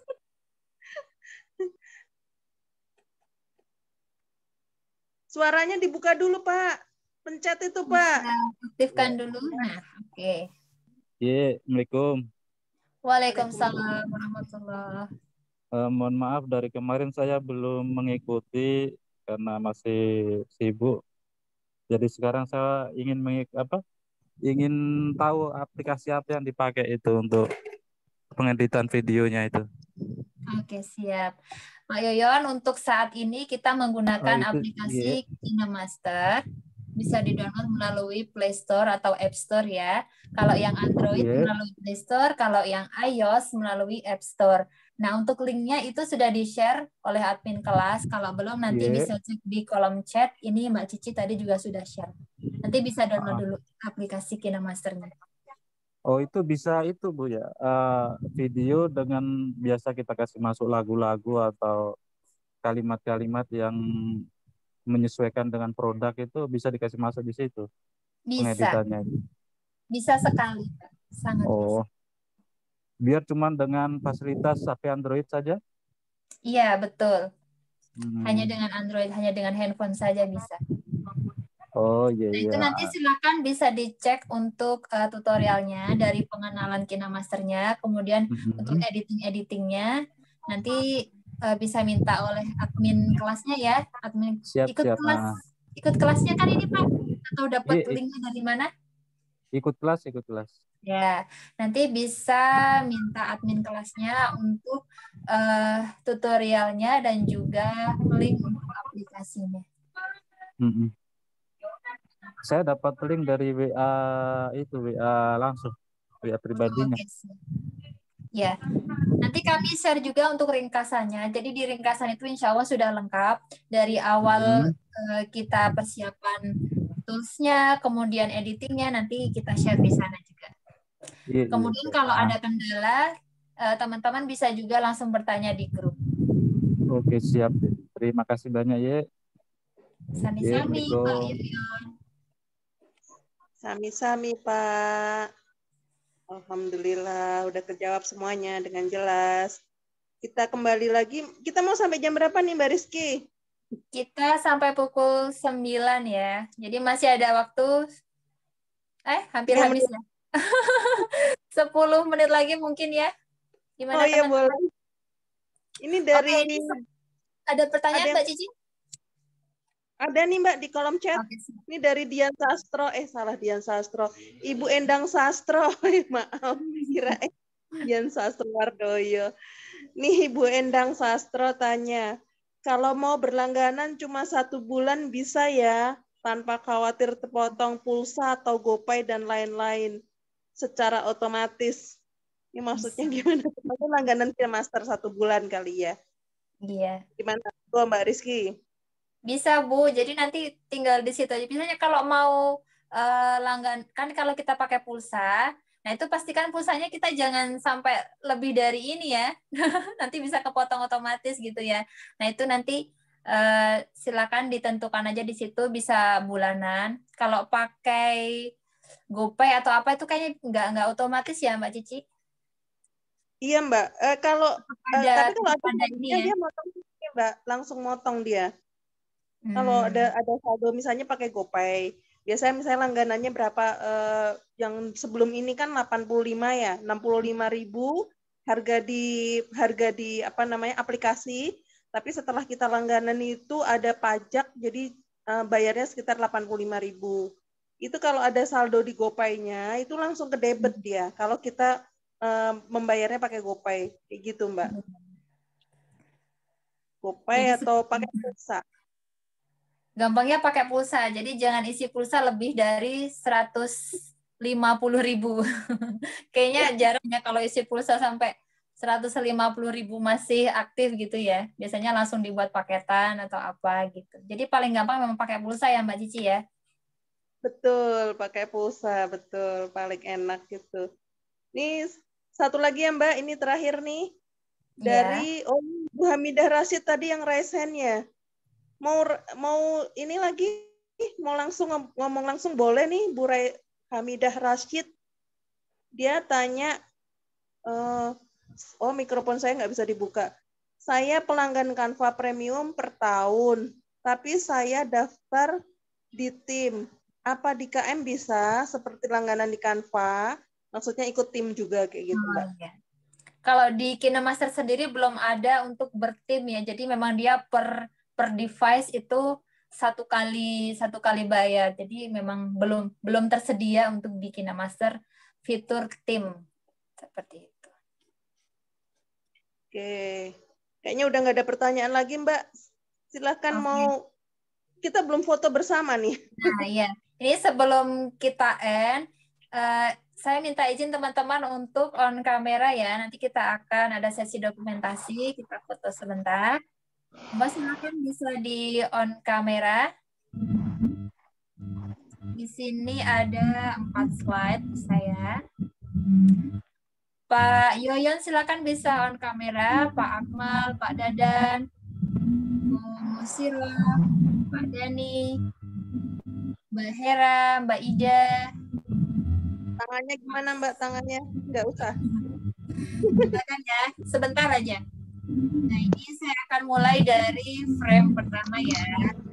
Suaranya dibuka dulu, Pak. Pencet itu, Pak. Aktifkan dulu. Nah, oke. Okay. Iya, Assalamualaikum. Waalaikumsalam warahmatullahi. Uh, mohon maaf dari kemarin saya belum mengikuti karena masih sibuk. Jadi sekarang saya ingin mengik apa? Ingin tahu aplikasi apa yang dipakai itu untuk pengeditan videonya itu. Oke, siap. Pak Yoyon, untuk saat ini kita menggunakan oh, itu, aplikasi yeah. KineMaster. Bisa di-download melalui Play Store atau App Store ya. Kalau yang Android yeah. melalui Play Store, kalau yang iOS melalui App Store. Nah, untuk linknya itu sudah di-share oleh admin kelas. Kalau belum, nanti yeah. bisa cek di kolom chat. Ini Mbak Cici tadi juga sudah share. Nanti bisa download ah. dulu aplikasi KineMaster-nya. Oh, itu bisa itu Bu ya. Uh, video dengan biasa kita kasih masuk lagu-lagu atau kalimat-kalimat yang menyesuaikan dengan produk itu bisa dikasih masuk di situ. Bisa. Pengeditannya. Bisa sekali. Sangat oh. bisa. Biar cuma dengan fasilitas H P Android saja? Iya, betul. Hmm. Hanya dengan Android, hanya dengan handphone saja bisa. Oh iya. Nah, itu iya. nanti silakan bisa dicek untuk uh, tutorialnya dari pengenalan KineMaster-nya, kemudian mm-hmm. untuk editing-editingnya nanti uh, bisa minta oleh admin kelasnya ya, admin siap, ikut siap. kelas, Nah. ikut kelasnya kan ini Pak? Atau dapat I, linknya dari mana? Ikut kelas, ikut kelas. Ya, nanti bisa minta admin kelasnya untuk uh, tutorialnya dan juga link untuk aplikasinya. Mm-hmm. Saya dapat link dari W A itu W A langsung W A pribadinya. Oke. Ya, nanti kami share juga untuk ringkasannya. Jadi di ringkasan itu insya Allah sudah lengkap dari awal hmm. uh, kita persiapan toolsnya, kemudian editingnya nanti kita share di sana juga. Ya, kemudian ya, kalau ya. ada kendala, uh, teman-teman bisa juga langsung bertanya di grup. Oke, siap. Terima kasih banyak ya. Sami-sami Pak Yoyon. Sami-sami Pak. Alhamdulillah udah kejawab semuanya dengan jelas. Kita kembali lagi. Kita mau sampai jam berapa nih Mbak Rizky? Kita sampai pukul sembilan ya. Jadi masih ada waktu. Eh, hampir ya, habis ya. sepuluh menit lagi mungkin ya. Gimana oh iya boleh. Ini dari... Oke, ini ada pertanyaan ada... Mbak Cici? Ada nih Mbak di kolom chat. Okay. Ini dari Dian Sastro. Eh salah Dian Sastro. Ibu Endang Sastro. Maaf. Kira eh Dian Sastro Wardoyo. Nih Ibu Endang Sastro tanya. Kalau mau berlangganan cuma satu bulan bisa ya? Tanpa khawatir terpotong pulsa atau GoPay dan lain-lain. Secara otomatis. Ini maksudnya bisa. Gimana? Maksudnya langganan KineMaster satu bulan kali ya? Iya. Gimana? Tuh Mbak Rizky. Bisa Bu, jadi nanti tinggal di situ aja. Biasanya kalau mau uh, langgan, kan kalau kita pakai pulsa, nah itu pastikan pulsanya kita jangan sampai lebih dari ini ya. Nanti bisa kepotong otomatis gitu ya. Nah itu nanti uh, silakan ditentukan aja di situ bisa bulanan. Kalau pakai GoPay atau apa itu kayaknya nggak nggak otomatis ya Mbak Cici? Iya Mbak. Uh, kalau ada, uh, tapi kalau ada ini ya. Dia motong ya, Mbak, langsung motong dia. Hmm. Kalau ada ada saldo misalnya pakai GoPay, biasanya misalnya langganannya berapa eh, yang sebelum ini kan delapan puluh lima ya, enam puluh lima ribu harga di harga di apa namanya aplikasi, tapi setelah kita langganan itu ada pajak jadi eh, bayarnya sekitar delapan puluh lima ribu. Itu kalau ada saldo di GoPay-nya itu langsung ke debit dia. Kalau kita eh, membayarnya pakai GoPay, kayak gitu Mbak. GoPay atau pakai pulsa. gampangnya pakai pulsa. Jadi jangan isi pulsa lebih dari seratus lima puluh ribu. Kayaknya jarang ya kalau isi pulsa sampai seratus lima puluh ribu masih aktif gitu ya. Biasanya langsung dibuat paketan atau apa gitu. Jadi paling gampang memang pakai pulsa ya Mbak Cici ya. Betul, pakai pulsa, betul. Paling enak gitu. Nih, satu lagi ya Mbak, ini terakhir nih. Dari, ya. Oh, Bu Hamidah Rashid tadi yang raise hand-nya. Mau, mau ini lagi, mau langsung ngomong langsung boleh nih Bu Ray, Hamidah Rashid. Dia tanya, uh, oh mikrofon saya nggak bisa dibuka. Saya pelanggan Canva Premium per tahun, tapi saya daftar di tim. Apa di K M bisa seperti langganan di Canva? Maksudnya ikut tim juga kayak gitu, Mbak. Oh, ya. Kalau di KineMaster sendiri belum ada untuk bertim ya. Jadi memang dia per per device itu satu kali satu kali bayar. Jadi memang belum belum tersedia untuk di KineMaster fitur tim seperti itu. Oke, kayaknya udah nggak ada pertanyaan lagi Mbak. Silahkan okay. Mau kita belum foto bersama nih. Nah iya, ini sebelum kita end, uh, saya minta izin teman-teman untuk on kamera ya. Nanti kita akan ada sesi dokumentasi, kita foto sebentar. Mbak silakan bisa di on kamera. Di sini ada empat slide saya. Pak Yoyon silakan bisa on kamera. Pak Akmal, Pak Dadan, Bu Musira, Pak Dani, Mbak Hera, Mbak Ida. Tangannya gimana Mbak? Tangannya nggak usah. Silakan ya, sebentar aja. Nah, ini saya akan mulai dari frame pertama ya.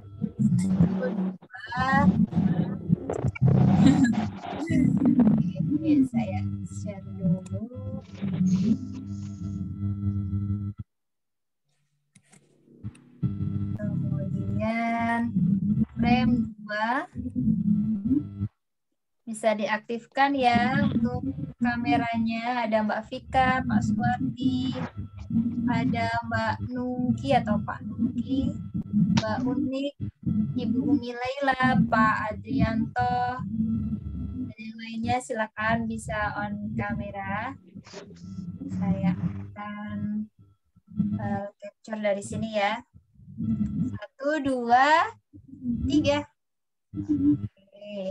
Oke, saya share dulu. Kemudian frame dua. Bisa diaktifkan ya untuk kameranya. Ada Mbak Vika, Pak Suwardi, ada Mbak Nungki atau Pak Nungki, Mbak Unik, Ibu Umi Laila, Pak Adrianto, dan yang lainnya silakan bisa on kamera. Saya akan uh, capture dari sini ya. Satu, dua, tiga. Oke.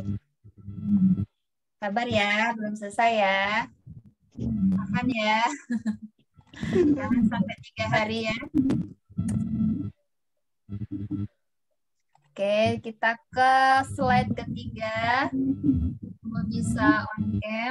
Sabar ya, belum selesai ya. Makan ya. Jangan sampai tiga hari ya. Oke, kita ke slide ketiga. Mau bisa on cam.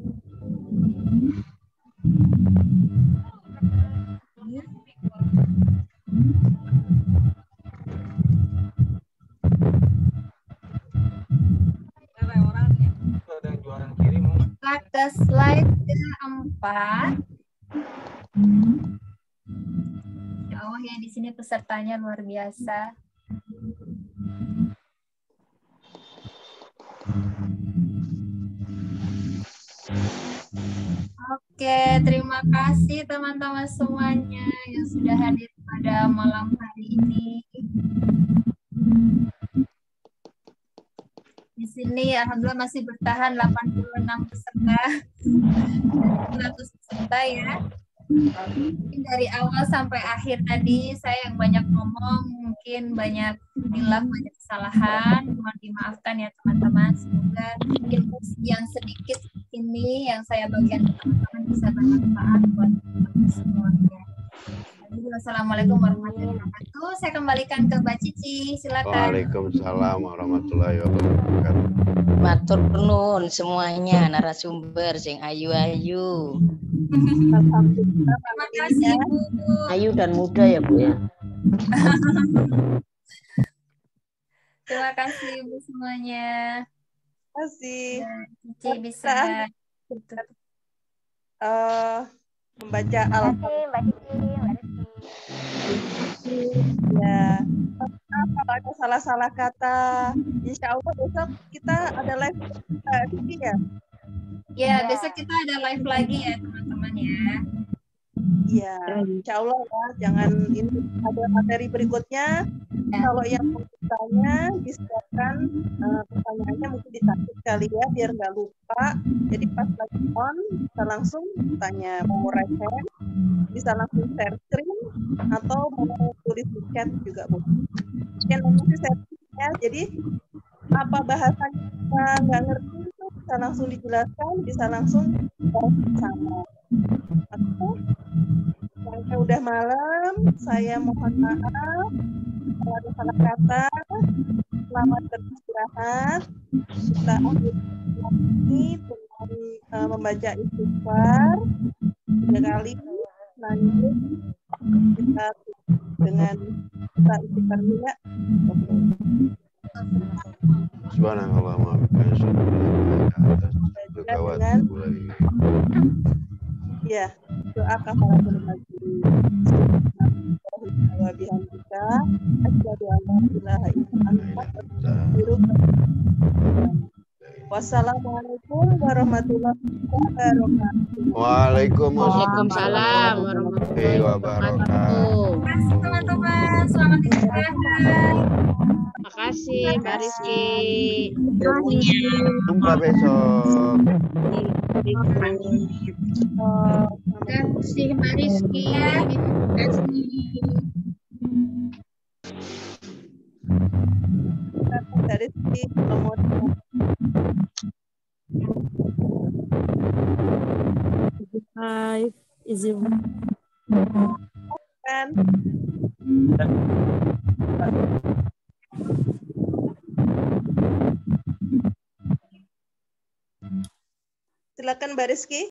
Kita ke slide keempat. Ya Allah ya, di sini pesertanya luar biasa. Oke, terima kasih teman-teman semuanya yang sudah hadir pada malam hari ini. Di sini alhamdulillah masih bertahan delapan puluh enam peserta. seratus peserta ya. Mungkin dari awal sampai akhir tadi saya yang banyak ngomong, mungkin banyak bilang banyak kesalahan, mohon dimaafkan ya teman-teman. Semoga ilmu yang sedikit ini yang saya bagikan ke teman-teman bisa bermanfaat buat teman-teman semuanya. Assalamualaikum warahmatullahi wabarakatuh. Saya kembalikan ke Mbak Cici, silakan. Waalaikumsalam warahmatullahi wabarakatuh. Matur nuwun semuanya narasumber sing ayu-ayu. Terima kasih Bu. Ayu dan muda ya Bu ya. Terima kasih Bu semuanya. Terima kasih. Cici bisa uh, membaca Al-Fatihah. Ya, kalau ada salah-salah kata, insya Allah besok kita ada live lagi ya. Ya, besok kita ada live lagi ya teman-teman ya. Iya, insya Allah ya. Jangan ini ada materi berikutnya. Ya. Kalau yang mau kita bertanya, disiapkan uh, pertanyaannya mungkin dicatat kali ya biar nggak lupa. Jadi pas lagi on bisa langsung tanya, mau raise hand, bisa langsung share screen atau mau tulis di chat juga boleh. Yang nanti share ya. Jadi apa bahasanya kita nggak ngerti itu bisa langsung dijelaskan, bisa langsung sama. Oke. Karena udah malam, saya mohon maaf kalau ada salah kata. Selamat beristirahat. Kita akhiri ini dengan uh, membaca istighfar tiga kali. Lanjut kita dengan kita istighfar juga. Subhanallah wa dengan ya doa kafaratul majlis. Wa bihamdika asyhadu an la ilaha illa anta astaghfiruka. Wassalamualaikum warahmatullahi wabarakatuh. Waalaikumsalam warahmatullahi wabarakatuh. Teman-teman, selamat istirahat. Makasih Mbak Rizky. Jumpa besok. Terima kasih Mbak Rizky. Terima kasih. Mbak Rizky, nomor Hai, izin. kan. Silakan Mbak Rizky.